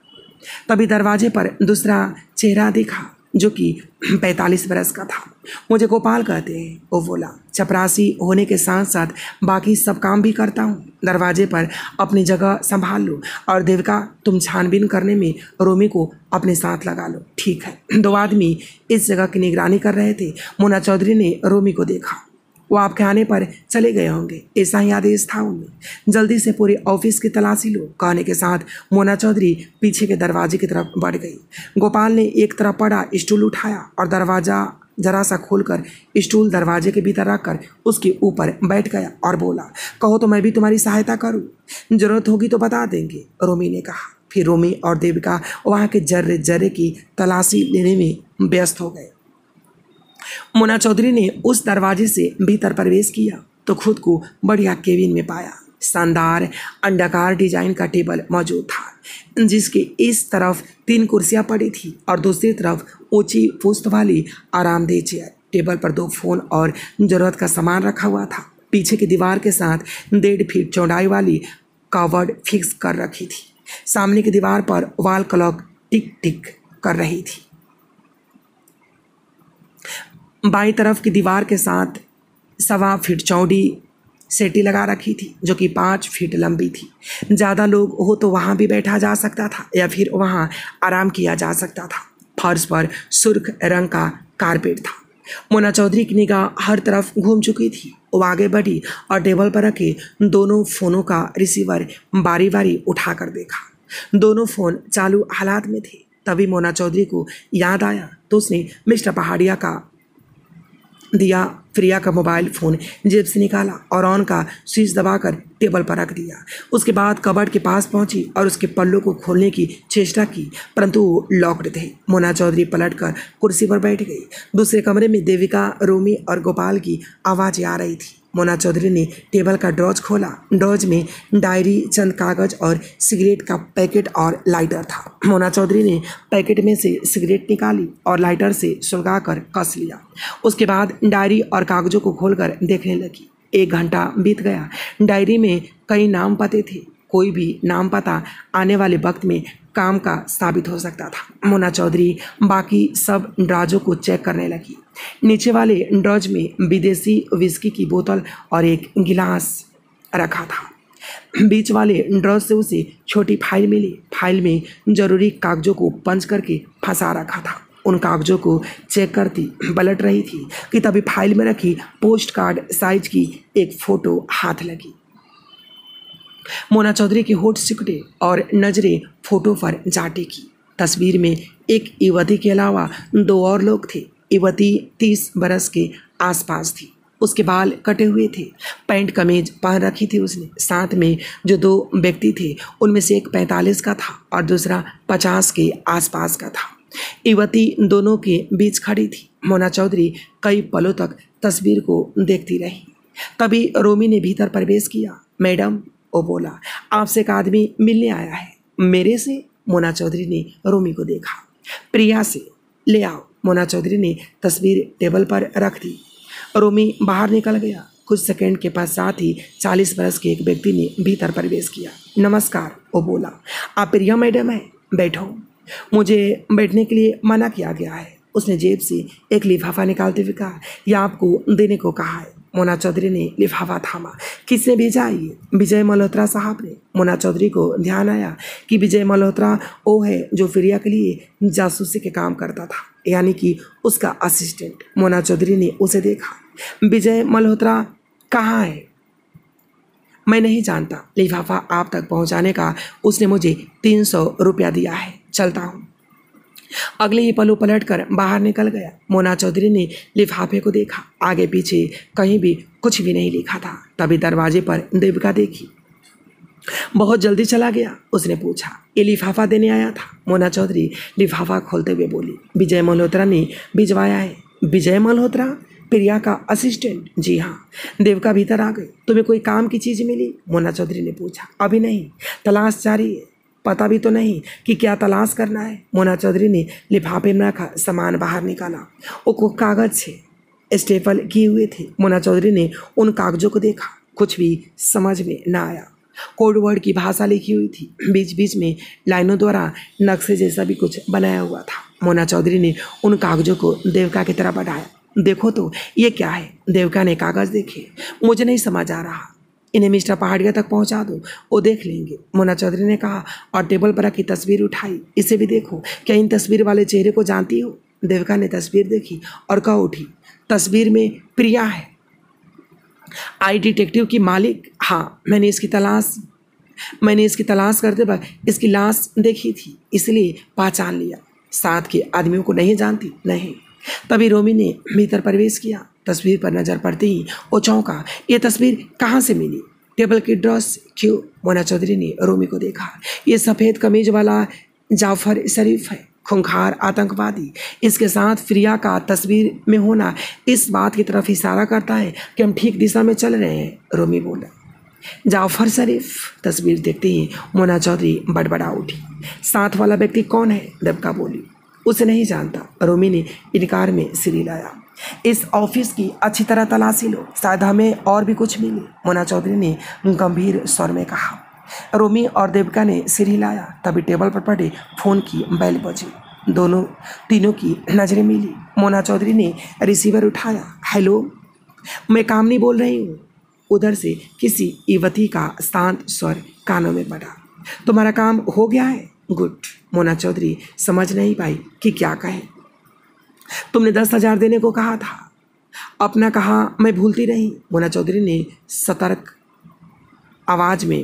Speaker 1: तभी दरवाजे पर दूसरा चेहरा दिखा जो कि 45 बरस का था। मुझे गोपाल कहते हैं, वो बोला। चपरासी होने के साथ साथ बाकी सब काम भी करता हूँ। दरवाजे पर अपनी जगह संभाल लो और देविका, तुम छानबीन करने में रोमी को अपने साथ लगा लो। ठीक है। 2 आदमी इस जगह की निगरानी कर रहे थे। मोना चौधरी ने रोमी को देखा। वो आपके आने पर चले गए होंगे, ऐसा ही आदेश था उनमें। जल्दी से पूरे ऑफिस की तलाशी लो, कहने के साथ मोना चौधरी पीछे के दरवाजे की तरफ बढ़ गई। गोपाल ने एक तरफ पड़ा स्टूल उठाया और दरवाजा जरा सा खोलकर स्टूल दरवाजे के भीतर रखकर उसके ऊपर बैठ गया और बोला, कहो तो मैं भी तुम्हारी सहायता करूं। जरूरत होगी तो बता देंगे, रोमी ने कहा। फिर रोमी और देविका वहाँ के जर्रे जर्रे की तलाशी लेने में व्यस्त हो गए। मोना चौधरी ने उस दरवाजे से भीतर प्रवेश किया तो खुद को बढ़िया केबिन में पाया। शानदार अंडाकार डिजाइन का टेबल मौजूद था जिसके इस तरफ 3 कुर्सियां पड़ी थी और दूसरी तरफ ऊंची पुश्त वाली आरामदेह चेयर। टेबल पर 2 फोन और जरूरत का सामान रखा हुआ था। पीछे की दीवार के साथ 1.5 फीट चौड़ाई वाली कवर्ड फिक्स कर रखी थी। सामने की दीवार पर वॉल क्लॉक टिक टिक कर रही थी। बाईं तरफ की दीवार के साथ 1.25 फीट चौड़ी सेटी लगा रखी थी जो कि 5 फीट लंबी थी। ज़्यादा लोग हो तो वहाँ भी बैठा जा सकता था या फिर वहाँ आराम किया जा सकता था। फर्श पर सुर्ख रंग का कारपेट था। मोना चौधरी की निगाह हर तरफ घूम चुकी थी। वो आगे बढ़ी और टेबल पर रखे दोनों फ़ोनों का रिसीवर बारी बारी उठा कर देखा। दोनों फ़ोन चालू हालात में थे। तभी मोना चौधरी को याद आया तो उसने मिस्टर पहाड़िया का दिया प्रिया का मोबाइल फ़ोन जेब से निकाला और ऑन का स्विच दबाकर टेबल पर रख दिया। उसके बाद कबर्ड के पास पहुंची और उसके पल्लों को खोलने की चेष्टा की परंतु वो लॉक्ड थे। मोना चौधरी पलटकर कुर्सी पर बैठ गई। दूसरे कमरे में देविका, रोमी और गोपाल की आवाज़ें आ रही थी। मोना चौधरी ने टेबल का ड्रॉज खोला। ड्रॉज में डायरी, चंद कागज और सिगरेट का पैकेट और लाइटर था। मोना चौधरी ने पैकेट में से सिगरेट निकाली और लाइटर से सुलगाकर कस लिया। उसके बाद डायरी और कागजों को खोलकर देखने लगी। 1 घंटा बीत गया। डायरी में कई नाम पते थे। कोई भी नाम पता आने वाले वक्त में काम का साबित हो सकता था। मोना चौधरी बाकी सब ड्राजों को चेक करने लगी। नीचे वाले ड्रॉज में विदेशी विस्की की बोतल और एक गिलास रखा था। बीच वाले ड्रॉर से उसे छोटी फाइल मिली। फाइल में जरूरी कागजों को पंच करके फंसा रखा था। उन कागजों को चेक करती पलट रही थी कि तभी फाइल में रखी पोस्ट कार्ड साइज की एक फोटो हाथ लगी। मोना चौधरी के होठ सिकुड़े और नजरें फोटो पर जा टेकी। तस्वीर में एक युवती के अलावा 2 और लोग थे। युवती 30 बरस के आसपास थी। उसके बाल कटे हुए थे। पैंट कमीज पहन रखी थी उसने। साथ में जो 2 व्यक्ति थे उनमें से एक 45 का था और दूसरा 50 के आसपास का था। युवती दोनों के बीच खड़ी थी। मोना चौधरी कई पलों तक तस्वीर को देखती रही। तभी रोमी ने भीतर प्रवेश किया। मैडम, वो बोला, आपसे एक आदमी मिलने आया है। मेरे से? मोना चौधरी ने रोमी को देखा। प्रिया से। ले आओ। मोना चौधरी ने तस्वीर टेबल पर रख दी। रोमी बाहर निकल गया। कुछ सेकंड के पश्चात ही 40 बरस के एक व्यक्ति ने भीतर प्रवेश किया। नमस्कार, वो बोला, आप प्रिया मैडम हैं? बैठो। मुझे बैठने के लिए मना किया गया है। उसने जेब से एक लिफाफा निकालते हुए कहा, यह आपको देने को कहा है। मोना चौधरी ने लिफाफा थामा। किसने भेजा ये? विजय मल्होत्रा साहब ने। मोना चौधरी को ध्यान आया कि विजय मल्होत्रा वो है जो प्रिया के लिए जासूसी के काम करता था, यानी कि उसका असिस्टेंट। मोना चौधरी ने उसे देखा। विजय मल्होत्रा कहाँ है? मैं नहीं जानता। लिफाफा आप तक पहुंचाने का उसने मुझे 300 रुपया दिया है। चलता हूँ। अगले ही पलों पलटकर बाहर निकल गया। मोना चौधरी ने लिफाफे को देखा। आगे पीछे कहीं भी कुछ भी नहीं लिखा था। तभी दरवाजे पर देविका देखी। बहुत जल्दी चला गया? उसने पूछा। ये लिफाफा देने आया था। मोना चौधरी लिफाफा खोलते हुए बोली, विजय मल्होत्रा ने भिजवाया है। विजय मल्होत्रा? प्रिया का असिस्टेंट? जी हाँ। देविका भीतर आ गई। तुम्हें कोई काम की चीज़ मिली? मोना चौधरी ने पूछा। अभी नहीं, तलाश जारी है। पता भी तो नहीं कि क्या तलाश करना है। मोना चौधरी ने लिफाफे में रखा सामान बाहर निकाला। वो कागज थे, स्टेपल किए हुए थे। मोना चौधरी ने उन कागजों को देखा। कुछ भी समझ में न आया। कोड वर्ड की भाषा लिखी हुई थी। बीच बीच में लाइनों द्वारा नक्शे जैसा भी कुछ बनाया हुआ था। मोना चौधरी ने उन कागजों को देविका की तरफ बढ़ाया। देखो तो ये क्या है? देविका ने कागज देखे। मुझे नहीं समझ आ रहा। इन्हें मिस्टर पहाड़िया तक पहुंचा दो, वो देख लेंगे। मोना चौधरी ने कहा और टेबल पर रखी तस्वीर उठाई। इसे भी देखो। क्या इन तस्वीर वाले चेहरे को जानती हो? देविका ने तस्वीर देखी और कह उठी, तस्वीर में प्रिया है। आई डिटेक्टिव की मालिक? हाँ, मैंने इसकी तलाश करते वक्त इसकी लाश देखी थी, इसलिए पहचान लिया। साथ के आदमियों को नहीं जानती? नहीं। तभी रोमी ने भीतर प्रवेश किया। तस्वीर पर नजर पड़ते ही वो चौंका। ये तस्वीर कहाँ से मिली? टेबल की ड्रॉर से। क्यों? मोना चौधरी ने रोमी को देखा। ये सफ़ेद कमीज वाला जाफर शरीफ है, खूंखार आतंकवादी। इसके साथ प्रिया का तस्वीर में होना इस बात की तरफ इशारा करता है कि हम ठीक दिशा में चल रहे हैं। रोमी बोला। जाफर शरीफ? तस्वीर देखते ही मोना चौधरी बड़बड़ा उठी। साथ वाला व्यक्ति कौन है? देविका बोली। उसे नहीं जानता। रोमी ने इनकार में सिर हिलाया। इस ऑफिस की अच्छी तरह तलाशी लो, शायद हमें और भी कुछ मिले। मोना चौधरी ने गंभीर स्वर में कहा। रोमी और देविका ने सिर हिलाया। तभी टेबल पर पड़े फोन की बेल बजी। तीनों की नजरें मिली। मोना चौधरी ने रिसीवर उठाया। हेलो, मैं कामनी बोल रही हूँ। उधर से किसी युवती का शांत स्वर कानों में पड़ा। तुम्हारा काम हो गया है? गुड। मोना चौधरी समझ नहीं पाई कि क्या कहे। तुमने 10,000 देने को कहा था। अपना कहा मैं भूलती रही। मोना चौधरी ने सतर्क आवाज में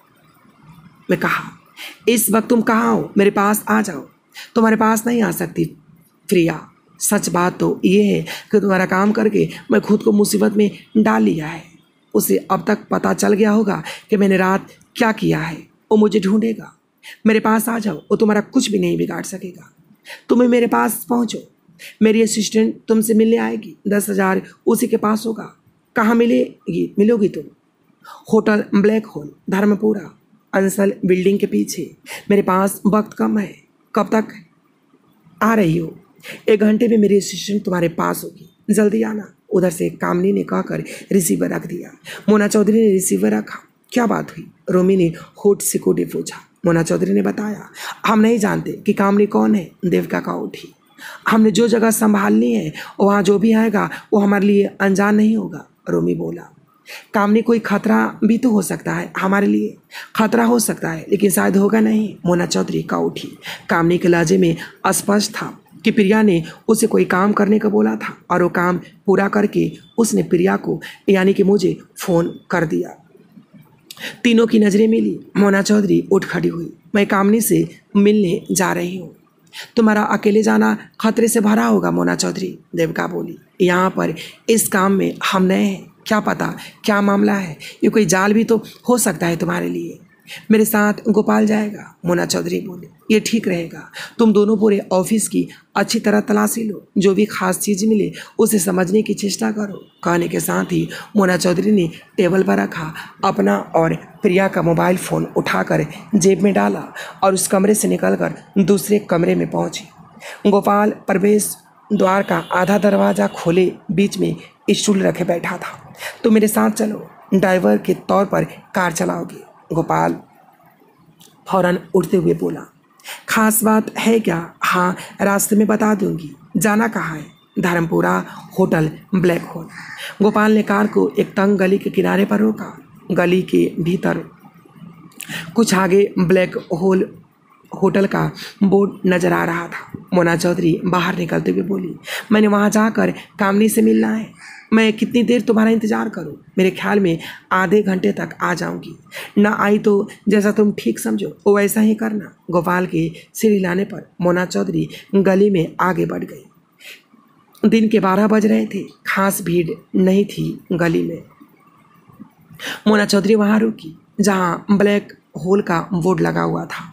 Speaker 1: कहा। इस वक्त तुम कहाँ हो? मेरे पास आ जाओ। तुम्हारे पास नहीं आ सकती प्रिया। सच बात तो ये है कि तुम्हारा काम करके मैं खुद को मुसीबत में डाल लिया है। उसे अब तक पता चल गया होगा कि मैंने रात क्या किया है। वो मुझे ढूंढेगा। मेरे पास आ जाओ, वो तुम्हारा कुछ भी नहीं बिगाड़ सकेगा। तुम्हें मेरे पास पहुंचो। मेरी असिस्टेंट तुमसे मिलने आएगी। 10,000 उसी के पास होगा। कहाँ मिलोगी तुम? Hotel black hole, Dharampura, Ansal building के पीछे। मेरे पास वक्त कम है। कब तक आ रही हो? 1 घंटे में मेरी असिस्टेंट तुम्हारे पास होगी। जल्दी आना। उधर से कामनी ने कहकर रिसीवर रख दिया। मोना चौधरी ने रिसीवर रखा। क्या बात हुई? रोमी ने होठ सिकोड़े पूछा। मोना चौधरी ने बताया। हम नहीं जानते कि कामनी कौन है। देविका का उठी। हमने जो जगह संभालनी है वहाँ जो भी आएगा वो हमारे लिए अनजान नहीं होगा। रोमी बोला। कामनी, कोई खतरा भी तो हो सकता है हमारे लिए। खतरा हो सकता है लेकिन शायद होगा नहीं। मोना चौधरी का उठी। कामनी के लहजे में स्पष्ट था कि प्रिया ने उसे कोई काम करने को बोला था और वो काम पूरा करके उसने प्रिया को यानी कि मुझे फ़ोन कर दिया। तीनों की नज़रें मिली। मोना चौधरी उठ खड़ी हुई। मैं कामनी से मिलने जा रही हूँ। तुम्हारा अकेले जाना खतरे से भरा होगा मोना चौधरी, देविका बोली। यहाँ पर इस काम में हम नए हैं, क्या पता क्या मामला है। ये कोई जाल भी तो हो सकता है तुम्हारे लिए। मेरे साथ गोपाल जाएगा, मोना चौधरी बोले। ये ठीक रहेगा। तुम दोनों पूरे ऑफिस की अच्छी तरह तलाशी लो, जो भी खास चीज़ मिले उसे समझने की चेष्टा करो। कहने के साथ ही मोना चौधरी ने टेबल पर रखा अपना और प्रिया का मोबाइल फ़ोन उठाकर जेब में डाला और उस कमरे से निकलकर दूसरे कमरे में पहुंची। गोपाल प्रवेश द्वार का आधा दरवाज़ा खोले बीच में स्टूल रखे बैठा था। तो मेरे साथ चलो, ड्राइवर के तौर पर कार चलाओगे? गोपाल फौरन उठते हुए बोला। खास बात है क्या? हाँ, रास्ते में बता दूंगी। जाना कहाँ है? Dharampura hotel black hole. Gopal ने कार को एक तंग गली के किनारे पर रोका। गली के भीतर कुछ आगे ब्लैक होल होटल का बोर्ड नजर आ रहा था। मोना चौधरी बाहर निकलते हुए बोली, मैंने वहाँ जाकर कामनी से मिलना है। मैं कितनी देर तुम्हारा इंतज़ार करूं? मेरे ख्याल में आधे घंटे तक आ जाऊंगी। ना आई तो जैसा तुम ठीक समझो वो वैसा ही करना। गोपाल के सिर हिलाने पर मोना चौधरी गली में आगे बढ़ गई। दिन के 12 बज रहे थे। खास भीड़ नहीं थी गली में। मोना चौधरी वहाँ रुकी जहाँ ब्लैक होल का बोर्ड लगा हुआ था।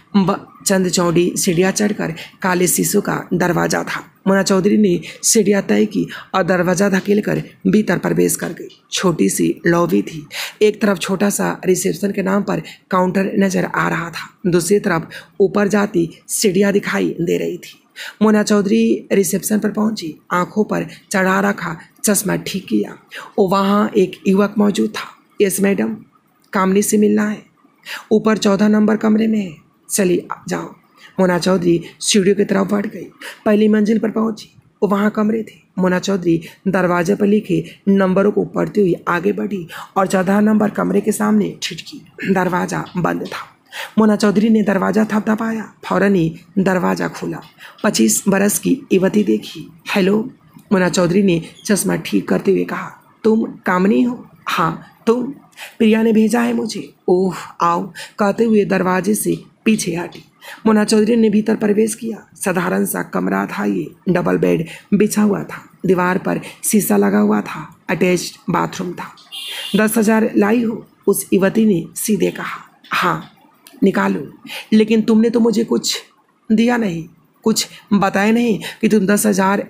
Speaker 1: चंद चौड़ी सीढ़ियाँ चढ़कर काले शीशों का दरवाज़ा था। मोना चौधरी ने सीढ़ियाँ तय की और दरवाज़ा धकेलकर भीतर प्रवेश कर गई। छोटी सी लॉबी थी। एक तरफ छोटा सा रिसेप्शन के नाम पर काउंटर नजर आ रहा था, दूसरी तरफ ऊपर जाती सीढ़ियाँ दिखाई दे रही थी। मोना चौधरी रिसेप्शन पर पहुंची। आंखों पर चढ़ा रखा चश्मा ठीक किया। वहाँ एक युवक मौजूद था। यस मैडम, कामनी से मिलना है। ऊपर 14 नंबर कमरे में है, चलिए जाओ। मोना चौधरी सीढ़ियों की तरफ बढ़ गई। पहली मंजिल पर पहुंची। वहाँ कमरे थे। मोना चौधरी दरवाजे पर लिखे नंबरों को पढ़ती हुई आगे बढ़ी और 14 नंबर कमरे के सामने ठिठकी। दरवाज़ा बंद था। मोना चौधरी ने दरवाज़ा थपथपाया। फौरन ही दरवाज़ा खुला। 25 बरस की युवती देखी। हेलो, मोना चौधरी ने चश्मा ठीक करते हुए कहा। तुम कामनी हो? हाँ, तुम? प्रिया ने भेजा है मुझे। ओह, आओ, कहते हुए दरवाजे से पीछे हटी। मोना चौधरी ने भीतर प्रवेश किया। साधारण सा कमरा था ये। डबल बेड बिछा हुआ था। दीवार पर शीशा लगा हुआ था। अटैच्ड बाथरूम था। 10,000 लाई हो? उस युवती ने सीधे कहा। हाँ, निकालो। लेकिन तुमने तो मुझे कुछ दिया नहीं, कुछ बताया नहीं कि तुम 10,000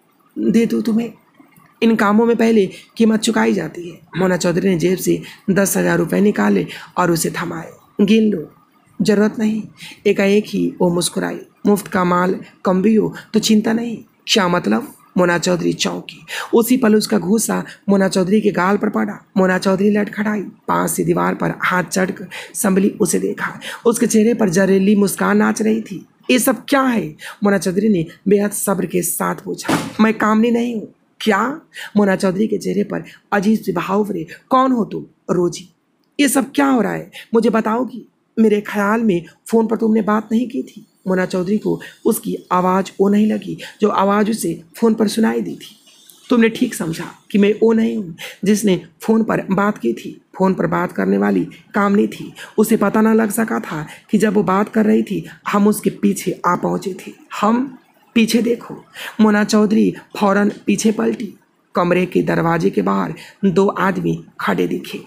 Speaker 1: दे दूँ तुम्हें। इन कामों में पहले कीमत चुकाई जाती है। मोना चौधरी ने जेब से 10,000 रुपये निकाले और उसे थमाए। गिन लो, जरूरत नहीं। एकाएक ही वो मुस्कुराई। मुफ्त का माल कम भी हो तो चिंता नहीं। क्या मतलब? मोना चौधरी चौंकी। उसी पल उसका घूसा मोना चौधरी के गाल पर पड़ा। मोना चौधरी लटखड़ाई। पास से दीवार पर हाथ चढ़कर संभली उसे देखा। उसके चेहरे पर जहरीली मुस्कान नाच रही थी। ये सब क्या है? मोना चौधरी ने बेहद सब्र के साथ पूछा। मैं कामनी नहीं हूँ। क्या? मोना चौधरी के चेहरे पर अजीब सी भाव उभरे। कौन हो तुम? रोजी। ये सब क्या हो रहा है, मुझे बताओगी? मेरे ख्याल में फ़ोन पर तुमने बात नहीं की थी। मोना चौधरी को उसकी आवाज़ वो नहीं लगी जो आवाज़ उसे फ़ोन पर सुनाई दी थी। तुमने ठीक समझा कि मैं वो नहीं हूँ जिसने फ़ोन पर बात की थी। फ़ोन पर बात करने वाली कामनी थी। उसे पता ना लग सका था कि जब वो बात कर रही थी हम उसके पीछे आ पहुँचे थे। हम? पीछे देखो। मोना चौधरी फौरन पीछे पलटी। कमरे के दरवाजे के बाहर 2 आदमी खड़े दिखे।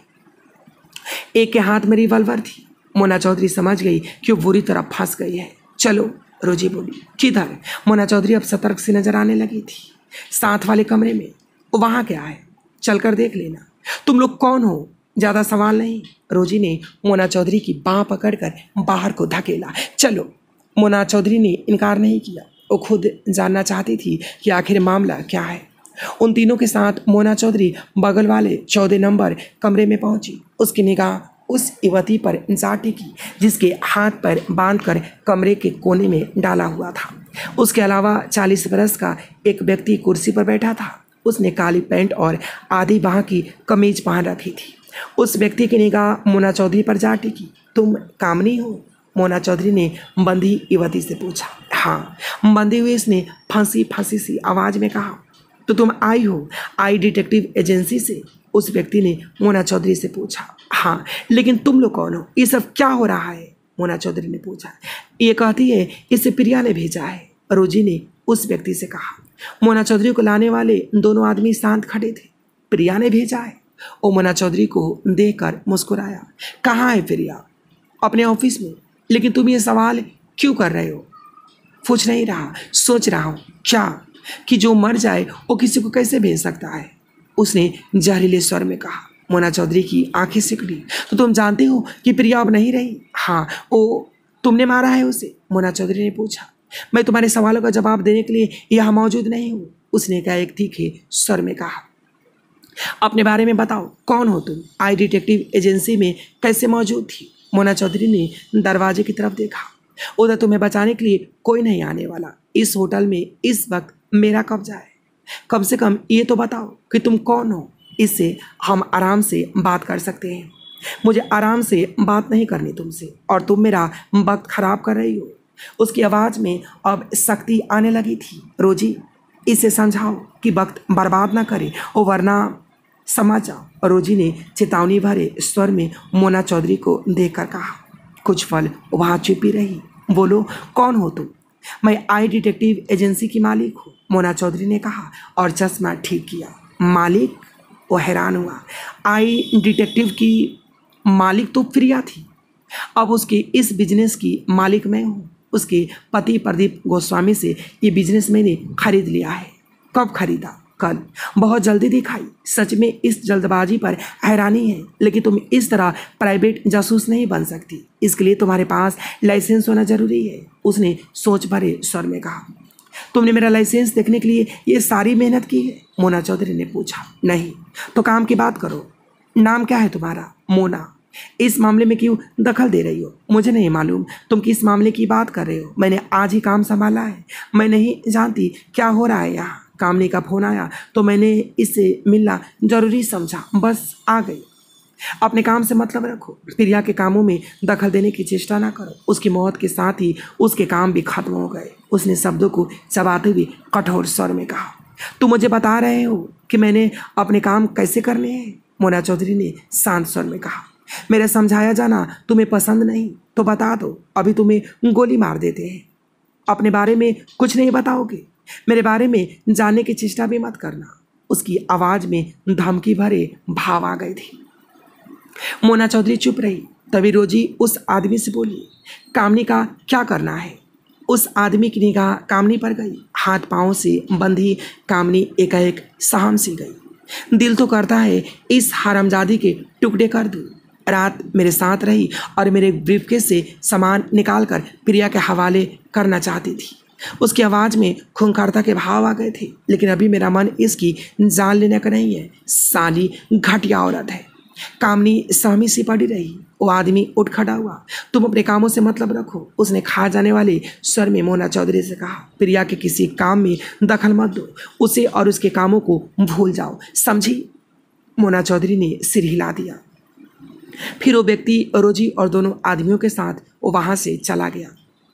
Speaker 1: एक के हाथ में रिवॉल्वर थी। मोना चौधरी समझ गई कि वो बुरी तरह फंस गई है। चलो, रोजी बोली। किधर? मोना चौधरी अब सतर्क से नजर आने लगी थी। साथ वाले कमरे में। वहाँ क्या है? चलकर देख लेना। तुम लोग कौन हो? ज़्यादा सवाल नहीं। रोजी ने मोना चौधरी की बाँह पकड़कर बाहर को धकेला। चलो। मोना चौधरी ने इनकार नहीं किया। वो खुद जानना चाहती थी कि आखिर मामला क्या है। उन तीनों के साथ मोना चौधरी बगल वाले 14 नंबर कमरे में पहुंची। उसकी निगाह उस युवती पर जा टिकी जिसके हाथ पर बांधकर कमरे के कोने में डाला हुआ था। उसके अलावा 40 बरस का एक व्यक्ति कुर्सी पर बैठा था। उसने काली पैंट और आधी बाह की कमीज पहन रखी थी। उस व्यक्ति की निगाह मोना चौधरी पर जा टिकी। तुम कामनी हो? मोना चौधरी ने बंधी युवती से पूछा। हाँ, बंधी हुई इसने फंसी फंसी सी आवाज में कहा। तो तुम आई हो? आई डिटेक्टिव एजेंसी से? उस व्यक्ति ने मोना चौधरी से पूछा। हाँ, लेकिन तुम लोग कौन हो? ये सब क्या हो रहा है? मोना चौधरी ने पूछा। ये कहती है इसे प्रिया ने भेजा है, रोजी ने उस व्यक्ति से कहा। मोना चौधरी को लाने वाले दोनों आदमी शांत खड़े थे। प्रिया ने भेजा है? वो मोना चौधरी को देखकर मुस्कुराया। कहाँ है प्रिया? अपने ऑफिस में। लेकिन तुम ये सवाल क्यों कर रहे हो? पूछ नहीं रहा, सोच रहा हूँ। क्या? कि जो मर जाए वो किसी को कैसे भेज सकता है? उसने जहरीले स्वर में कहा। मोना चौधरी की आंखें सिकुड़ी। तो तुम जानते हो कि प्रिया अब नहीं रही? हाँ। वो तुमने मारा है उसे? मोना चौधरी ने पूछा। मैं तुम्हारे सवालों का जवाब देने के लिए यहाँ मौजूद नहीं हूँ, उसने एक तीखे स्वर में कहा। अपने बारे में बताओ, कौन हो तुम? आई डिटेक्टिव एजेंसी में कैसे मौजूद थी? मोना चौधरी ने दरवाजे की तरफ देखा। उधर तुम्हें बचाने के लिए कोई नहीं आने वाला। इस होटल में इस वक्त मेरा कब्जा है। कम से कम ये तो बताओ कि तुम कौन हो, इससे हम आराम से बात कर सकते हैं। मुझे आराम से बात नहीं करनी तुमसे, और तुम मेरा वक्त खराब कर रही हो। उसकी आवाज़ में अब सख्ती आने लगी थी। रोजी, इसे समझाओ कि वक्त बर्बाद ना करे, और वरना समझ जाओ। रोजी ने चेतावनी भरे स्वर में मोना चौधरी को देखकर कहा। कुछ पल वहाँ चुपी रही। बोलो, कौन हो तुम? मैं आई डिटेक्टिव एजेंसी की मालिक हूँ, मोना चौधरी ने कहा और चश्मा ठीक किया। मालिक? वो हैरान हुआ। आई डिटेक्टिव की मालिक तो प्रिया थी, अब उसके इस बिजनेस की मालिक मैं हूँ। उसके पति प्रदीप गोस्वामी से ये बिजनेस मैंने खरीद लिया है। कब खरीदा? कल। बहुत जल्दी दिखाई। सच में इस जल्दबाजी पर हैरानी है, लेकिन तुम इस तरह प्राइवेट जासूस नहीं बन सकती। इसके लिए तुम्हारे पास लाइसेंस होना जरूरी है, उसने सोच भरे स्वर में कहा। तुमने मेरा लाइसेंस देखने के लिए ये सारी मेहनत की है? मोना चौधरी ने पूछा। नहीं। तो काम की बात करो। नाम क्या है तुम्हारा? मोना। इस मामले में क्यों दखल दे रही हो? मुझे नहीं मालूम तुम किस मामले की बात कर रहे हो। मैंने आज ही काम संभाला है। मैं नहीं जानती क्या हो रहा है यहाँ। कामनी का फोन आया तो मैंने इससे मिलना जरूरी समझा, बस आ गई। अपने काम से मतलब रखो। प्रिया के कामों में दखल देने की चेष्टा ना करो। उसकी मौत के साथ ही उसके काम भी खत्म हो गए, उसने शब्दों को चबाते हुए कठोर स्वर में कहा। तुम मुझे बता रहे हो कि मैंने अपने काम कैसे करने हैं? मोना चौधरी ने शांत स्वर में कहा। मेरा समझाया जाना तुम्हें पसंद नहीं तो बता दो, अभी तुम्हें गोली मार देते हैं। अपने बारे में कुछ नहीं बताओगे? मेरे बारे में जानने की चेष्टा भी मत करना। उसकी आवाज में धमकी भरे भाव आ गए थे। मोना चौधरी चुप रही। तभी रोजी उस आदमी से बोली, कामनी का क्या करना है? उस आदमी की निगाह कामनी पर गई। हाथ पांव से बंधी कामनी एकाएक सहम सी गई। दिल तो करता है इस हरामजादी के टुकड़े कर दूं। रात मेरे साथ रही और मेरे ब्रीफकेस से सामान निकालकर प्रिया के हवाले करना चाहती थी। उसकी आवाज़ में खूंखारता के भाव आ गए थे, लेकिन अभी मेरा मन इसकी जान लेने का नहीं है। साली घटिया औरत है। कामनी सहमी सी पड़ी रही। वो आदमी उठ खड़ा हुआ। तुम अपने कामों से मतलब रखो, उसने खा जाने वाले स्वर में मोना चौधरी से कहा। प्रिया के किसी काम में दखल मत दो, उसे और उसके कामों को भूल जाओ, समझी? मोना चौधरी ने सिर हिला दिया। फिर वो व्यक्ति रोजी और दोनों आदमियों के साथ वो वहां से चला गया।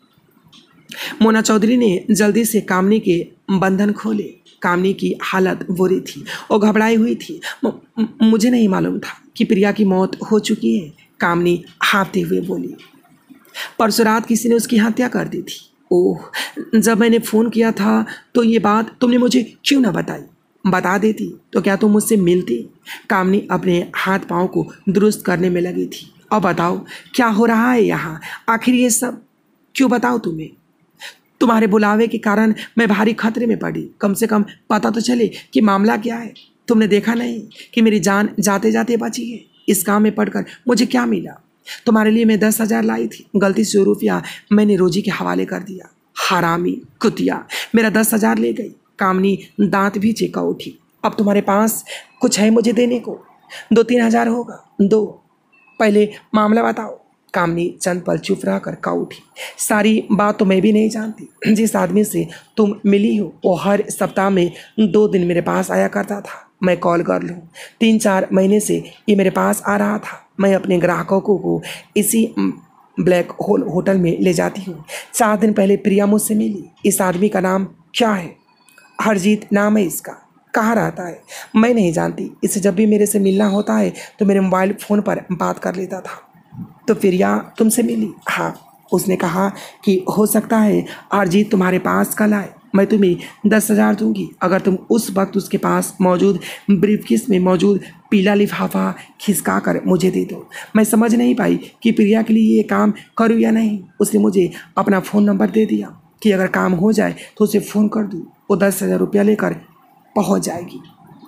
Speaker 1: मोना चौधरी ने जल्दी से कामनी के बंधन खोले। कामनी की हालत बुरी थी, वो घबराई हुई थी। मुझे नहीं मालूम था कि प्रिया की मौत हो चुकी है, कामनी हाँफते हुए बोली। परसों रात किसी ने उसकी हत्या कर दी थी। ओह, जब मैंने फ़ोन किया था तो ये बात तुमने मुझे क्यों ना बताई? बता देती तो क्या तुम मुझसे मिलती? कामनी अपने हाथ पाँव को दुरुस्त करने में लगी थी। अब बताओ क्या हो रहा है यहाँ? आखिर ये सब क्यों? बताओ तुम्हें। तुम्हारे बुलावे के कारण मैं भारी खतरे में पड़ी। कम से कम पता तो चले कि मामला क्या है। तुमने देखा नहीं कि मेरी जान जाते जाते बची है? इस काम में पड़कर मुझे क्या मिला? तुम्हारे लिए मैं 10,000 लाई थी, गलती से रुपया मैंने रोजी के हवाले कर दिया। हरामी कुतिया, मेरा 10,000 ले गई। कामनी दांत भी चेका उठी। अब तुम्हारे पास कुछ है मुझे देने को? 2-3 हज़ार होगा। दो, पहले मामला बताओ। कामनी चंद पल चुप रहकर का उठी। सारी बात तो मैं भी नहीं जानती। जिस आदमी से तुम मिली हो वो हर सप्ताह में 2 दिन मेरे पास आया करता था। मैं कॉल गर्ल हूँ। 3-4 महीने से ये मेरे पास आ रहा था। मैं अपने ग्राहकों को इसी ब्लैक होल होटल में ले जाती हूँ। 4 दिन पहले प्रिया मुझसे मिली। इस आदमी का नाम क्या है? हरजीत नाम है इसका। कहाँ रहता है? मैं नहीं जानती। इसे जब भी मेरे से मिलना होता है तो मेरे मोबाइल फ़ोन पर बात कर लेता था। तो प्रिया तुमसे मिली? हाँ, उसने कहा कि हो सकता है हरजीत तुम्हारे पास कल आए। मैं तुम्हें 10,000 दूंगी अगर तुम उस वक्त उसके पास मौजूद ब्रीफकेस में मौजूद पीला लिफाफा खिसका कर मुझे दे दो। मैं समझ नहीं पाई कि प्रिया के लिए ये काम करूँ या नहीं। उसने मुझे अपना फ़ोन नंबर दे दिया कि अगर काम हो जाए तो उसे फ़ोन कर दूँ। वो 10,000 रुपया लेकर पहुँच जाएगी।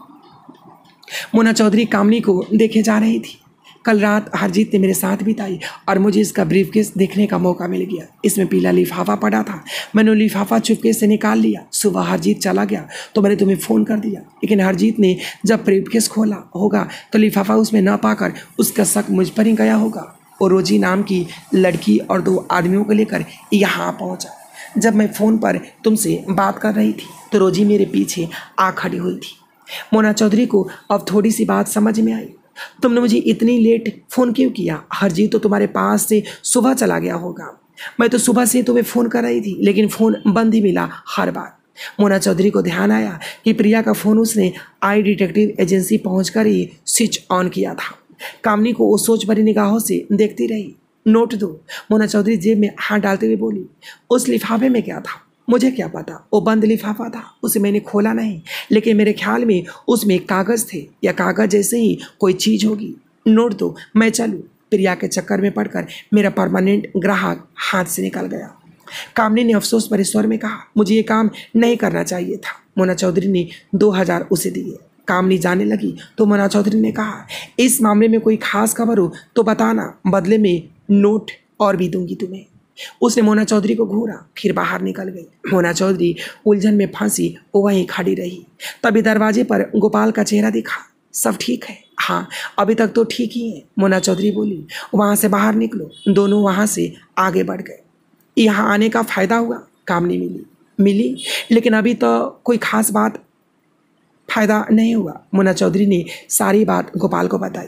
Speaker 1: मोना चौधरी कामनी को देखे जा रही थी। कल रात हरजीत ने मेरे साथ बिताई और मुझे इसका ब्रीफकेस देखने का मौका मिल गया। इसमें पीला लिफाफा पड़ा था। मैंने लिफाफा चुपके से निकाल लिया। सुबह हरजीत चला गया तो मैंने तुम्हें फ़ोन कर दिया, लेकिन हरजीत ने जब ब्रीफकेस खोला होगा तो लिफाफा उसमें न पाकर उसका शक मुझ पर ही गया होगा। और रोजी नाम की लड़की और 2 आदमियों को लेकर यहाँ पहुँचा। जब मैं फ़ोन पर तुमसे बात कर रही थी तो रोजी मेरे पीछे आ खड़ी हुई थी। मोना चौधरी को अब थोड़ी सी बात समझ में आई। तुमने मुझे इतनी लेट फ़ोन क्यों किया? हरजीत तो तुम्हारे पास से सुबह चला गया होगा। मैं तो सुबह से तुम्हें फ़ोन कर रही थी लेकिन फ़ोन बंद ही मिला हर बार। मोना चौधरी को ध्यान आया कि प्रिया का फ़ोन उसने आई डिटेक्टिव एजेंसी पहुंचकर ही स्विच ऑन किया था। कामनी को वो सोच भरी निगाहों से देखती रही। नोट दो, मोना चौधरी जेब में हाथ डालते हुए बोली। उस लिफाफे में क्या था? मुझे क्या पता, वो बंद लिफाफा था। उसे मैंने खोला नहीं, लेकिन मेरे ख्याल में उसमें कागज़ थे या कागज़ जैसे ही कोई चीज़ होगी। नोट दो, मैं चलूँ। प्रिया के चक्कर में पड़कर मेरा परमानेंट ग्राहक हाथ से निकल गया। कामनी ने अफसोस भरे स्वर में कहा, मुझे ये काम नहीं करना चाहिए था। मोना चौधरी ने 2,000 उसे दिए। कामनी जाने लगी तो मोना चौधरी ने कहा, इस मामले में कोई खास खबर हो तो बताना, बदले में नोट और भी दूंगी तुम्हें। उसने मोना चौधरी को घूरा, फिर बाहर निकल गई। मोना चौधरी उलझन में फंसी वहीं खड़ी रही। तभी दरवाजे पर गोपाल का चेहरा दिखा। सब ठीक है? हाँ, अभी तक तो ठीक ही है, मोना चौधरी बोली। वहाँ से बाहर निकलो। दोनों वहाँ से आगे बढ़ गए। यहाँ आने का फ़ायदा हुआ? कामनी मिली, लेकिन अभी तो कोई खास बात फ़ायदा नहीं हुआ। मोना चौधरी ने सारी बात गोपाल को बताई।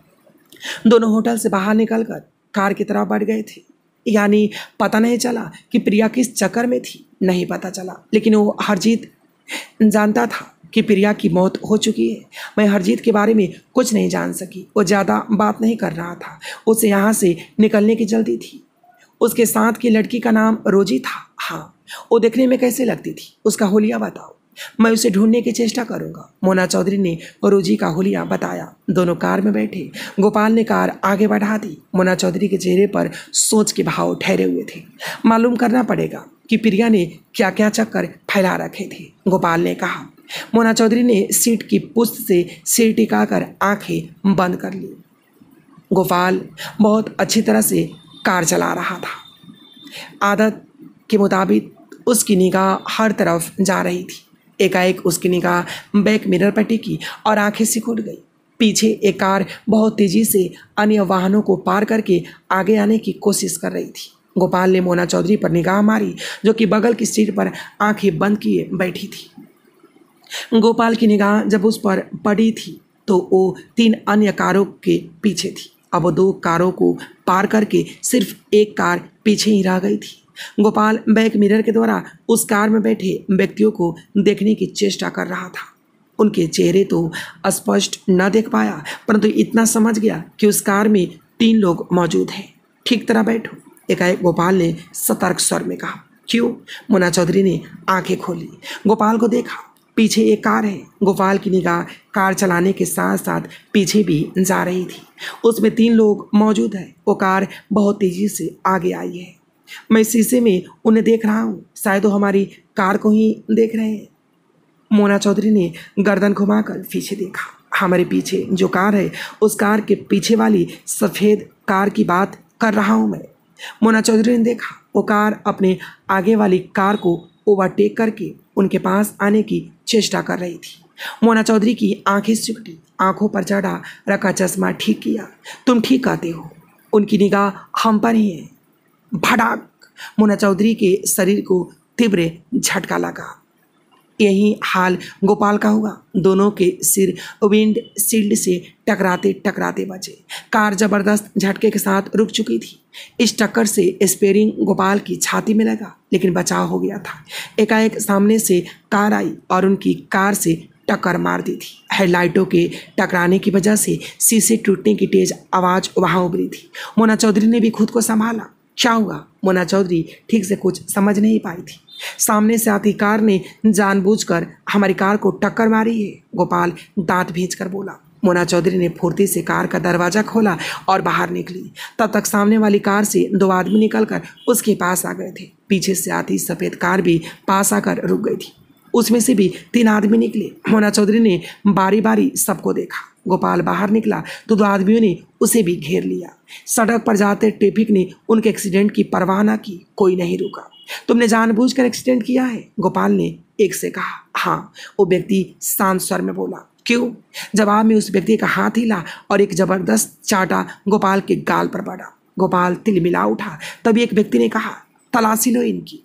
Speaker 1: दोनों होटल से बाहर निकलकर कार की तरफ बढ़ गए थे। यानी पता नहीं चला कि प्रिया किस चक्कर में थी। नहीं पता चला, लेकिन वो हरजीत जानता था कि प्रिया की मौत हो चुकी है। मैं हरजीत के बारे में कुछ नहीं जान सकी। वो ज़्यादा बात नहीं कर रहा था। उसे यहाँ से निकलने की जल्दी थी। उसके साथ की लड़की का नाम रोजी था। हाँ, वो देखने में कैसे लगती थी? उसका हुलिया बताओ। मैं उसे ढूंढने की चेष्टा करूंगा। मोना चौधरी ने रोजी का हुलिया बताया। दोनों कार में बैठे। गोपाल ने कार आगे बढ़ा दी। मोना चौधरी के चेहरे पर सोच के भाव ठहरे हुए थे। मालूम करना पड़ेगा कि प्रिया ने क्या क्या चक्कर फैला रखे थे, गोपाल ने कहा। मोना चौधरी ने सीट की पुस्त से सिर टिकाकर आंखें बंद कर ली। गोपाल बहुत अच्छी तरह से कार चला रहा था। आदत के मुताबिक उसकी निगाह हर तरफ जा रही थी। एकाएक उसकी निगाह बैक मिरर पर टिकी और आंखें सिकुड़ गई। पीछे एक कार बहुत तेजी से अन्य वाहनों को पार करके आगे आने की कोशिश कर रही थी। गोपाल ने मोना चौधरी पर निगाह मारी, जो कि बगल की सीट पर आंखें बंद किए बैठी थी। गोपाल की निगाह जब उस पर पड़ी थी तो वो 3 अन्य कारों के पीछे थी। अब वो 2 कारों को पार करके सिर्फ एक कार पीछे ही रह गई थी। गोपाल बैक मिरर के द्वारा उस कार में बैठे व्यक्तियों को देखने की चेष्टा कर रहा था। उनके चेहरे तो स्पष्ट न देख पाया, परंतु इतना समझ गया कि उस कार में 3 लोग मौजूद हैं। ठीक तरह बैठो, एकाएक गोपाल ने सतर्क स्वर में कहा। क्यों? मोना चौधरी ने आंखें खोली। गोपाल को देखा। पीछे एक कार है। गोपाल की निगाह कार चलाने के साथ साथ पीछे भी जा रही थी। उसमें 3 लोग मौजूद हैं। वो कार बहुत तेजी से आगे आई है। मैं शीशे में उन्हें देख रहा हूँ। शायद वो हमारी कार को ही देख रहे हैं। मोना चौधरी ने गर्दन घुमाकर पीछे देखा। हमारे पीछे जो कार है, उस कार के पीछे वाली सफ़ेद कार की बात कर रहा हूँ मैं। मोना चौधरी ने देखा। वो कार अपने आगे वाली कार को ओवरटेक करके उनके पास आने की चेष्टा कर रही थी। मोना चौधरी की आंखें सिकुड़ी। आंखों पर चढ़ा रखा चश्मा ठीक किया। तुम ठीक कहते हो, उनकी निगाह हम पर ही है। भड़ाक! मोना चौधरी के शरीर को तीव्र झटका लगा। यही हाल गोपाल का हुआ। दोनों के सिर विंड शील्ड से टकराते टकराते बचे। कार जबरदस्त झटके के साथ रुक चुकी थी। इस टक्कर से स्पेयरिंग गोपाल की छाती में लगा, लेकिन बचाव हो गया था। एकाएक सामने से कार आई और उनकी कार से टक्कर मार दी थी। हेडलाइटों के टकराने की वजह से शीशे टूटने की तेज आवाज़ वहां उभरी थी। मोना चौधरी ने भी खुद को संभाला। क्या हुआ? मोना चौधरी ठीक से कुछ समझ नहीं पाई थी। सामने से आती कार ने जानबूझकर हमारी कार को टक्कर मारी है, गोपाल दांत भींचकर बोला। मोना चौधरी ने फुर्ती से कार का दरवाजा खोला और बाहर निकली। तब तक सामने वाली कार से 2 आदमी निकलकर उसके पास आ गए थे। पीछे से आती सफ़ेद कार भी पास आकर रुक गई थी। उसमें से भी 3 आदमी निकले। मोना चौधरी ने बारी बारी सबको देखा। गोपाल बाहर निकला तो 2 आदमियों ने उसे भी घेर लिया। सड़क पर जाते ट्रैफिक ने उनके एक्सीडेंट की परवाह न की। कोई नहीं रुका। तुमने जानबूझकर एक्सीडेंट किया है? गोपाल ने एक से कहा। हाँ, वो व्यक्ति शांत स्वर में बोला। क्यों? जवाब में उस व्यक्ति का हाथ हिला और एक जबरदस्त चाटा गोपाल के गाल पर पड़ा। गोपाल तिलमिला उठा। तभी एक व्यक्ति ने कहा, तलाशी लो इनकी।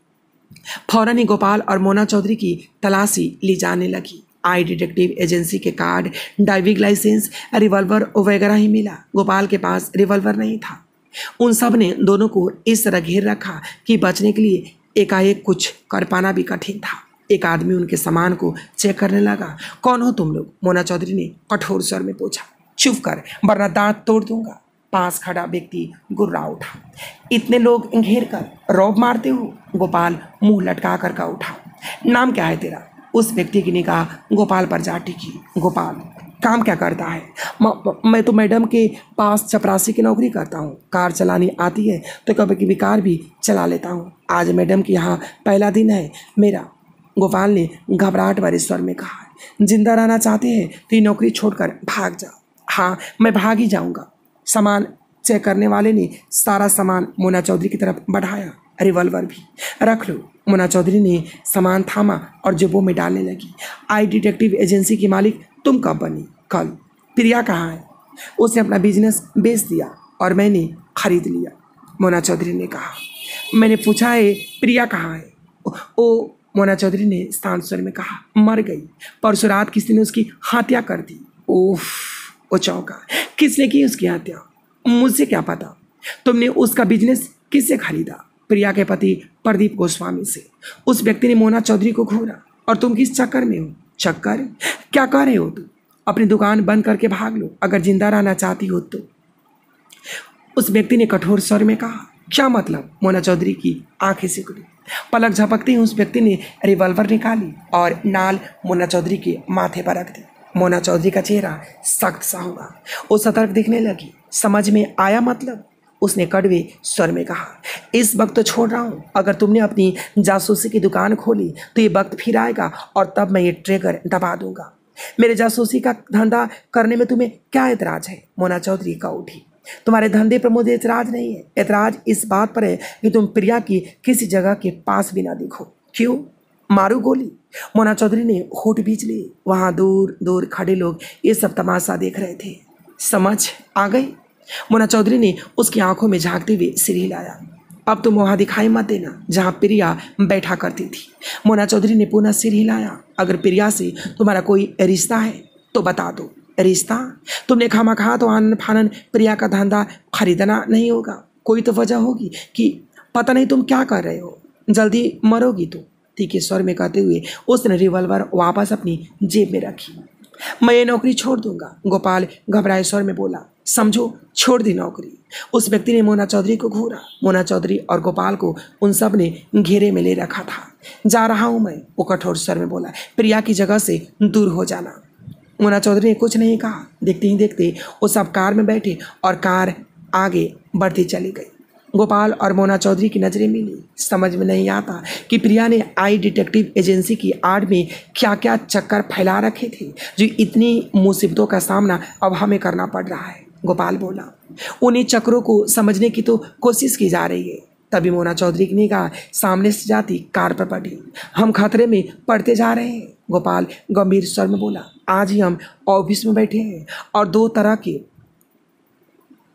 Speaker 1: फौरन ही गोपाल और मोना चौधरी की तलाशी ली जाने लगी। आई डिटेक्टिव एजेंसी के कार्ड, ड्राइविंग लाइसेंस, रिवॉल्वर वगैरह ही मिला। गोपाल के पास रिवॉल्वर नहीं था। उन सब ने दोनों को इस तरह घेर रखा कि बचने के लिए एकाएक कुछ कर पाना भी कठिन था। एक आदमी उनके सामान को चेक करने लगा। कौन हो तुम लोग? मोना चौधरी ने कठोर स्वर में पूछा। चुप कर, वरना दांत तोड़ दूंगा। पास खड़ा व्यक्ति गुर्रा उठा। इतने लोग घेर कर रौब मारते हो? गोपाल मुंह लटका कर का उठा। नाम क्या है तेरा? उस व्यक्ति की निगाह गोपाल पर जा टिकी। गोपाल, काम क्या करता है? मैं तो मैडम के पास चपरासी की नौकरी करता हूँ। कार चलानी आती है तो कभी कभी कार भी चला लेता हूँ। आज मैडम के यहाँ पहला दिन है मेरा। गोपाल ने घबराहट भरे स्वर में कहा। जिंदा रहना चाहते हैं तो ये नौकरी छोड़कर भाग जाओ। हाँ, मैं भाग ही जाऊँगा। सामान चेक करने वाले ने सारा सामान मोना चौधरी की तरफ बढ़ाया। रिवॉल्वर भी रख लो। मोना चौधरी ने सामान थामा और जेबों में डालने लगी। आई डिटेक्टिव एजेंसी की मालिक तुम कब बनी? कल। प्रिया कहाँ है? उसने अपना बिजनेस बेच दिया और मैंने खरीद लिया, मोना चौधरी ने कहा। मैंने पूछा है प्रिया कहाँ है? ओ, मोना चौधरी ने शांत स्वर में कहा, मर गई। परसों रात किसी ने उसकी हत्या कर दी। ओह, वो चौंका। किसने की उसकी हत्या? मुझे क्या पता। तुमने उसका बिजनेस किससे खरीदा? प्रिया के पति प्रदीप गोस्वामी से। उस व्यक्ति ने मोना चौधरी को घूरा। और तुम किस चक्कर में हो? चक्कर? क्या कर रहे हो तुम? अपनी दुकान बंद करके भाग लो अगर जिंदा रहना चाहती हो तो। उस व्यक्ति ने कठोर स्वर में कहा। क्या मतलब? मोना चौधरी की आंखें सिकुड़ी। पलक झपकते ही उस व्यक्ति ने रिवॉल्वर निकाली और नाल मोना चौधरी के माथे पर रख दी। मोना चौधरी का चेहरा सख्त सा हुआ। वो सतर्क दिखने लगी। समझ में आया मतलब? उसने कड़वे स्वर में कहा। इस वक्त तो छोड़ रहा हूँ। अगर तुमने अपनी जासूसी की दुकान खोली तो ये वक्त फिर आएगा और तब मैं ये ट्रिगर दबा दूंगा। मेरे जासूसी का धंधा करने में तुम्हें क्या एतराज है? मोना चौधरी का उठी। तुम्हारे धंधे पर मुझे एतराज नहीं है। एतराज इस बात पर है कि तुम प्रिया की किसी जगह के पास भी ना दिखो। क्यों? मारू गोली? मोना चौधरी ने होठ भींच लिए। वहां दूर दूर खड़े लोग ये सब तमाशा देख रहे थे। समझ आ गई? मोना चौधरी ने उसकी आंखों में झांकते हुए सिर हिलाया। अब तुम वहां दिखाई मत देना जहां प्रिया बैठा करती थी। मोना चौधरी ने पुनः सिर हिलाया। अगर प्रिया से तुम्हारा कोई रिश्ता है तो बता दो। रिश्ता? तुमने खामखा तो आनन फानन प्रिया का धंधा खरीदना नहीं होगा। कोई तो वजह होगी कि पता नहीं तुम क्या कर रहे हो। जल्दी मरोगी तुम, तीखे स्वर में कहते हुए उसने रिवॉल्वर वापस अपनी जेब में रखी। मैं ये नौकरी छोड़ दूंगा, गोपाल घबराए स्वर में बोला। समझो, छोड़ दी नौकरी। उस व्यक्ति ने मोना चौधरी को घूरा। मोना चौधरी और गोपाल को उन सब ने घेरे में ले रखा था। जा रहा हूं मैं, वो कठोर स्वर में बोला। प्रिया की जगह से दूर हो जाना। मोना चौधरी ने कुछ नहीं कहा। देखते ही देखते वो सब कार में बैठे और कार आगे बढ़ती चली गई। गोपाल और मोना चौधरी की नज़रें मिली। समझ में नहीं आता कि प्रिया ने आई डिटेक्टिव एजेंसी की आड़ में क्या क्या चक्कर फैला रखे थे जो इतनी मुसीबतों का सामना अब हमें करना पड़ रहा है। गोपाल बोला। उन्हीं चक्रों को समझने की तो कोशिश की जा रही है। तभी मोना चौधरी की निगाह सामने से जाती कार पर पड़ी। हम खतरे में पड़ते जा रहे हैं, गोपाल गंभीर स्वर में बोला। आज ही हम ऑफिस में बैठे हैं और 2 तरह के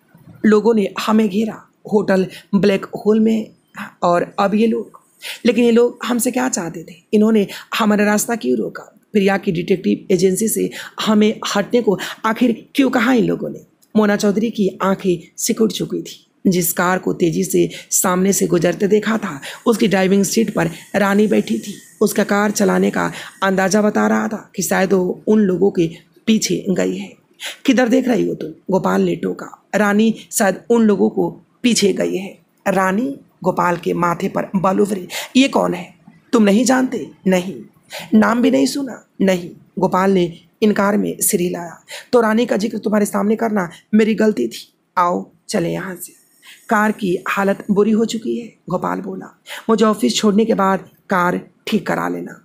Speaker 1: लोगों ने हमें घेरा होटल ब्लैक होल में, और अब ये लोग, लेकिन ये लोग हमसे क्या चाहते थे? इन्होंने हमारा रास्ता क्यों रोका? प्रिया की डिटेक्टिव एजेंसी से हमें हटने को आखिर क्यों कहा इन लोगों ने? मोना चौधरी की आंखें सिकुड़ चुकी थी। जिस कार को तेजी से सामने से गुजरते देखा था, उसकी ड्राइविंग सीट पर रानी बैठी थी। उसका कार चलाने का अंदाजा बता रहा था कि शायद वो उन लोगों के पीछे गई है। किधर देख रही हो तुम? गोपाल ने टोका। रानी शायद उन लोगों को पीछे गई है। रानी? गोपाल के माथे पर बाल उभरे। ये कौन है? तुम नहीं जानते? नहीं। नाम भी नहीं सुना? नहीं। गोपाल ने इनकार में सिर हिलाया। तो रानी का जिक्र तुम्हारे सामने करना मेरी गलती थी। आओ चले यहाँ से। कार की हालत बुरी हो चुकी है, गोपाल बोला। मुझे ऑफिस छोड़ने के बाद कार ठीक करा लेना।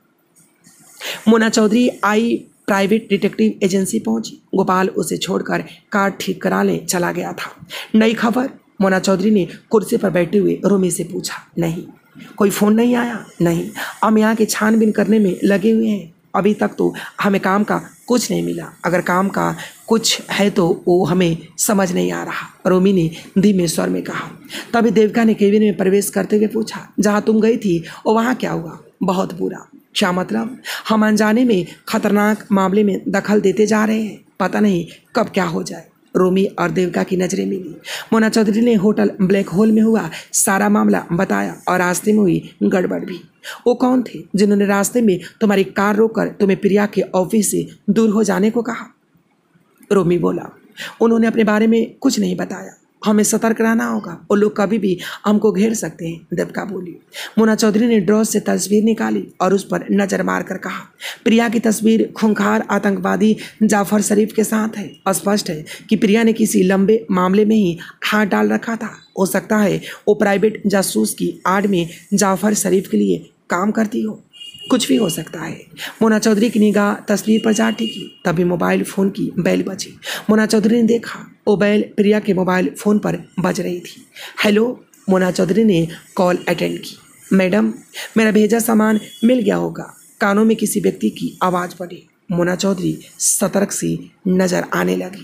Speaker 1: Mona Chaudhary I private detective agency पहुंची। गोपाल उसे छोड़कर कार ठीक करा ले चला गया था। नई खबर? मोना चौधरी ने कुर्सी पर बैठे हुए रोमी से पूछा। नहीं। कोई फ़ोन नहीं आया? नहीं। हम यहाँ की छानबीन करने में लगे हुए हैं। अभी तक तो हमें काम का कुछ नहीं मिला। अगर काम का कुछ है तो वो हमें समझ नहीं आ रहा, रोमी ने धीमे स्वर में कहा। तभी देविका ने केबिन में प्रवेश करते हुए पूछा, जहाँ तुम गई थी और वहाँ क्या हुआ? बहुत बुरा। क्या मतलब? हम अनजाने में खतरनाक मामले में दखल देते जा रहे हैं, पता नहीं कब क्या हो जाए। रोमी और देविका की नजरें मिली। मोना चौधरी ने होटल ब्लैक होल में हुआ सारा मामला बताया और रास्ते में हुई गड़बड़ भी। वो कौन थे जिन्होंने रास्ते में तुम्हारी कार रोककर तुम्हें प्रिया के ऑफिस से दूर हो जाने को कहा? रोमी बोला। उन्होंने अपने बारे में कुछ नहीं बताया। हमें सतर्क रहना होगा, वो लोग कभी भी हमको घेर सकते हैं, देविका बोली। मोना चौधरी ने ड्रॉर से तस्वीर निकाली और उस पर नजर मारकर कहा, प्रिया की तस्वीर खूंखार आतंकवादी जाफर शरीफ के साथ है। स्पष्ट है कि प्रिया ने किसी लंबे मामले में ही हाथ डाल रखा था। हो सकता है वो प्राइवेट जासूस की आड़ में जाफर शरीफ के लिए काम करती हो। कुछ भी हो सकता है। मोना चौधरी की निगाह तस्वीर पर जा टिकी। तभी मोबाइल फ़ोन की बेल बजी। मोना चौधरी ने देखा वो बेल प्रिया के मोबाइल फ़ोन पर बज रही थी। हेलो। मोना चौधरी ने कॉल अटेंड की। मैडम, मेरा भेजा सामान मिल गया होगा। कानों में किसी व्यक्ति की आवाज़ पड़ी। मोना चौधरी सतर्क सी नज़र आने लगी।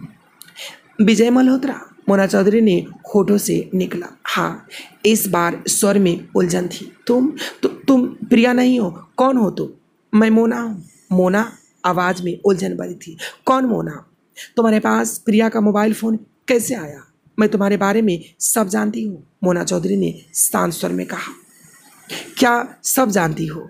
Speaker 1: विजय मल्होत्रा? मोना चौधरी ने होठों से निकला। हाँ। इस बार स्वर में उलझन थी। तुम प्रिया नहीं हो? कौन हो तुम? मैं मोना हूँ। मोना? आवाज़ में उलझन भरी थी। कौन मोना? तुम्हारे पास प्रिया का मोबाइल फ़ोन कैसे आया? मैं तुम्हारे बारे में सब जानती हूँ, मोना चौधरी ने शांत स्वर में कहा। क्या सब जानती हो?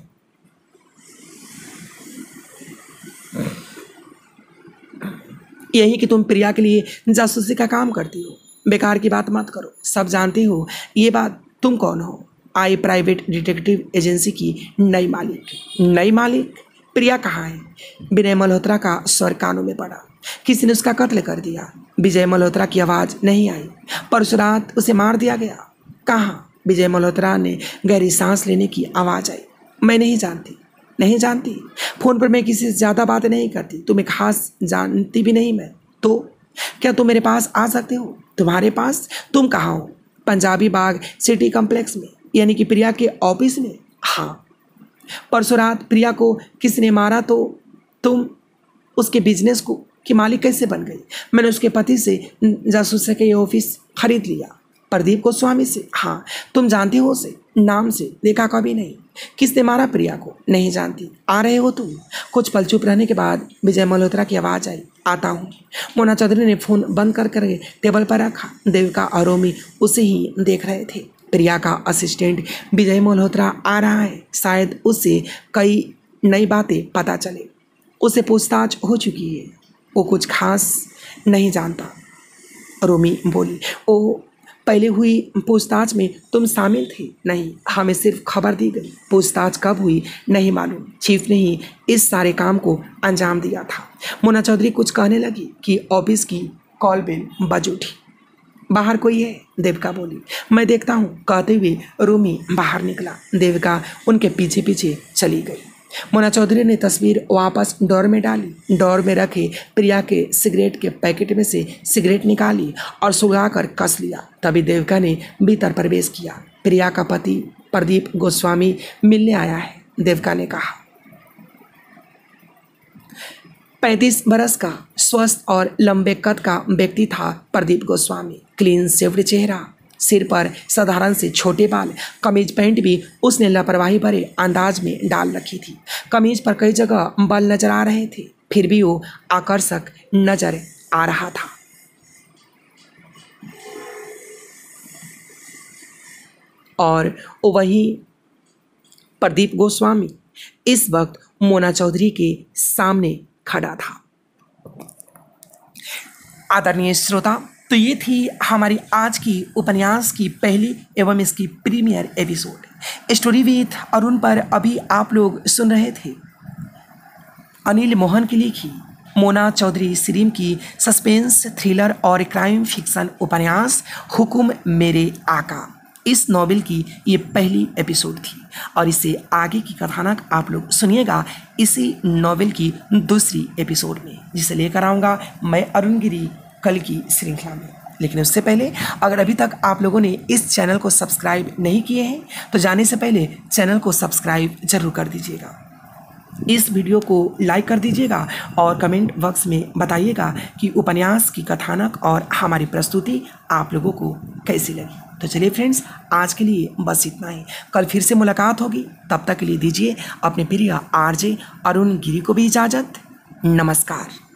Speaker 1: यही कि तुम प्रिया के लिए जासूसी का काम करती हो। बेकार की बात मत करो। सब जानती हो ये बात। तुम कौन हो? आई प्राइवेट डिटेक्टिव एजेंसी की नई मालिक। नई मालिक? प्रिया कहाँ है? विजय मल्होत्रा का स्वर कानों में पड़ा। किसी ने उसका कत्ल कर दिया। विजय मल्होत्रा की आवाज़ नहीं आई। परसों रात उसे मार दिया गया। कहाँ? विजय मल्होत्रा ने गहरी सांस लेने की आवाज़ आई। मैं नहीं जानती। नहीं जानती? फ़ोन पर मैं किसी से ज़्यादा बातें नहीं करती। तुम्हें खास जानती भी नहीं मैं। तो क्या तुम मेरे पास आ सकते हो? तुम्हारे पास? तुम कहाँ हो? पंजाबी बाग सिटी कम्प्लेक्स में, यानी कि प्रिया के ऑफिस में। हाँ। परसों रात प्रिया को किसने मारा तो तुम उसके बिजनेस को की मालिक कैसे बन गई? मैंने उसके पति से जासूसी का ये ऑफिस खरीद लिया। प्रदीप गोस्वामी से? हाँ। तुम जानते हो उसे? नाम से देखा कभी नहीं। किसने मारा प्रिया को? नहीं जानती। आ रहे हो तुम? कुछ पल चुप रहने के बाद विजय मल्होत्रा की आवाज़ आई। आता हूँ। मोना चौधरी ने फ़ोन बंद कर टेबल पर रखा। देविका और रोमी उसे ही देख रहे थे। प्रिया का असिस्टेंट विजय मल्होत्रा आ रहा है। शायद उससे कई नई बातें पता चले। उसे पूछताछ हो चुकी है। वो कुछ खास नहीं जानता, रोमी बोली। ओ, पहले हुई पूछताछ में तुम शामिल थे? नहीं, हमें सिर्फ खबर दी गई। पूछताछ कब हुई नहीं मालूम। चीफ ने ही इस सारे काम को अंजाम दिया था। मोना चौधरी कुछ कहने लगी कि ऑफिस की कॉल बेल बज उठी। बाहर कोई है? देविका बोली। मैं देखता हूँ, कहते हुए रोमी बाहर निकला। देविका उनके पीछे पीछे चली गई। मोना चौधरी ने तस्वीर वापस डोर में डाली। डोर में रखे प्रिया के सिगरेट के पैकेट में से सिगरेट निकाली और सुलगाकर कस लिया। तभी देविका ने भीतर प्रवेश किया। प्रिया का पति प्रदीप गोस्वामी मिलने आया है, देविका ने कहा। 35 बरस का स्वस्थ और लंबे कद का व्यक्ति था प्रदीप गोस्वामी। क्लीन शेव्ड चेहरा, सिर पर साधारण से छोटे बाल, कमीज पैंट भी उसने लापरवाही भरे अंदाज में डाल रखी थी। कमीज पर कई जगह बल नजर आ रहे थे, फिर भी वो आकर्षक नजर आ रहा था। और वही प्रदीप गोस्वामी इस वक्त मोना चौधरी के सामने खड़ा था। आदरणीय श्रोता, तो ये थी हमारी आज की उपन्यास की पहली एवं इसकी premiere episode story with Arun पर। अभी आप लोग सुन रहे थे अनिल मोहन की लिखी मोना चौधरी सीरीम की सस्पेंस थ्रिलर और क्राइम फिक्शन उपन्यास हुकुम मेरे आका। इस नॉवेल की ये पहली एपिसोड थी और इससे आगे की कथानक आप लोग सुनिएगा इसी नॉवेल की दूसरी एपिसोड में, जिसे लेकर आऊँगा मैं अरुण गिरी कल की श्रृंखला में। लेकिन उससे पहले अगर अभी तक आप लोगों ने इस चैनल को सब्सक्राइब नहीं किए हैं तो जाने से पहले चैनल को सब्सक्राइब जरूर कर दीजिएगा। इस वीडियो को लाइक कर दीजिएगा और कमेंट बॉक्स में बताइएगा कि उपन्यास की कथानक और हमारी प्रस्तुति आप लोगों को कैसी लगी। तो चलिए फ्रेंड्स, आज के लिए बस इतना ही। कल फिर से मुलाकात होगी, तब तक के लिए दीजिए अपने प्रिय आरजे अरुण गिरी को भी इजाज़त। नमस्कार।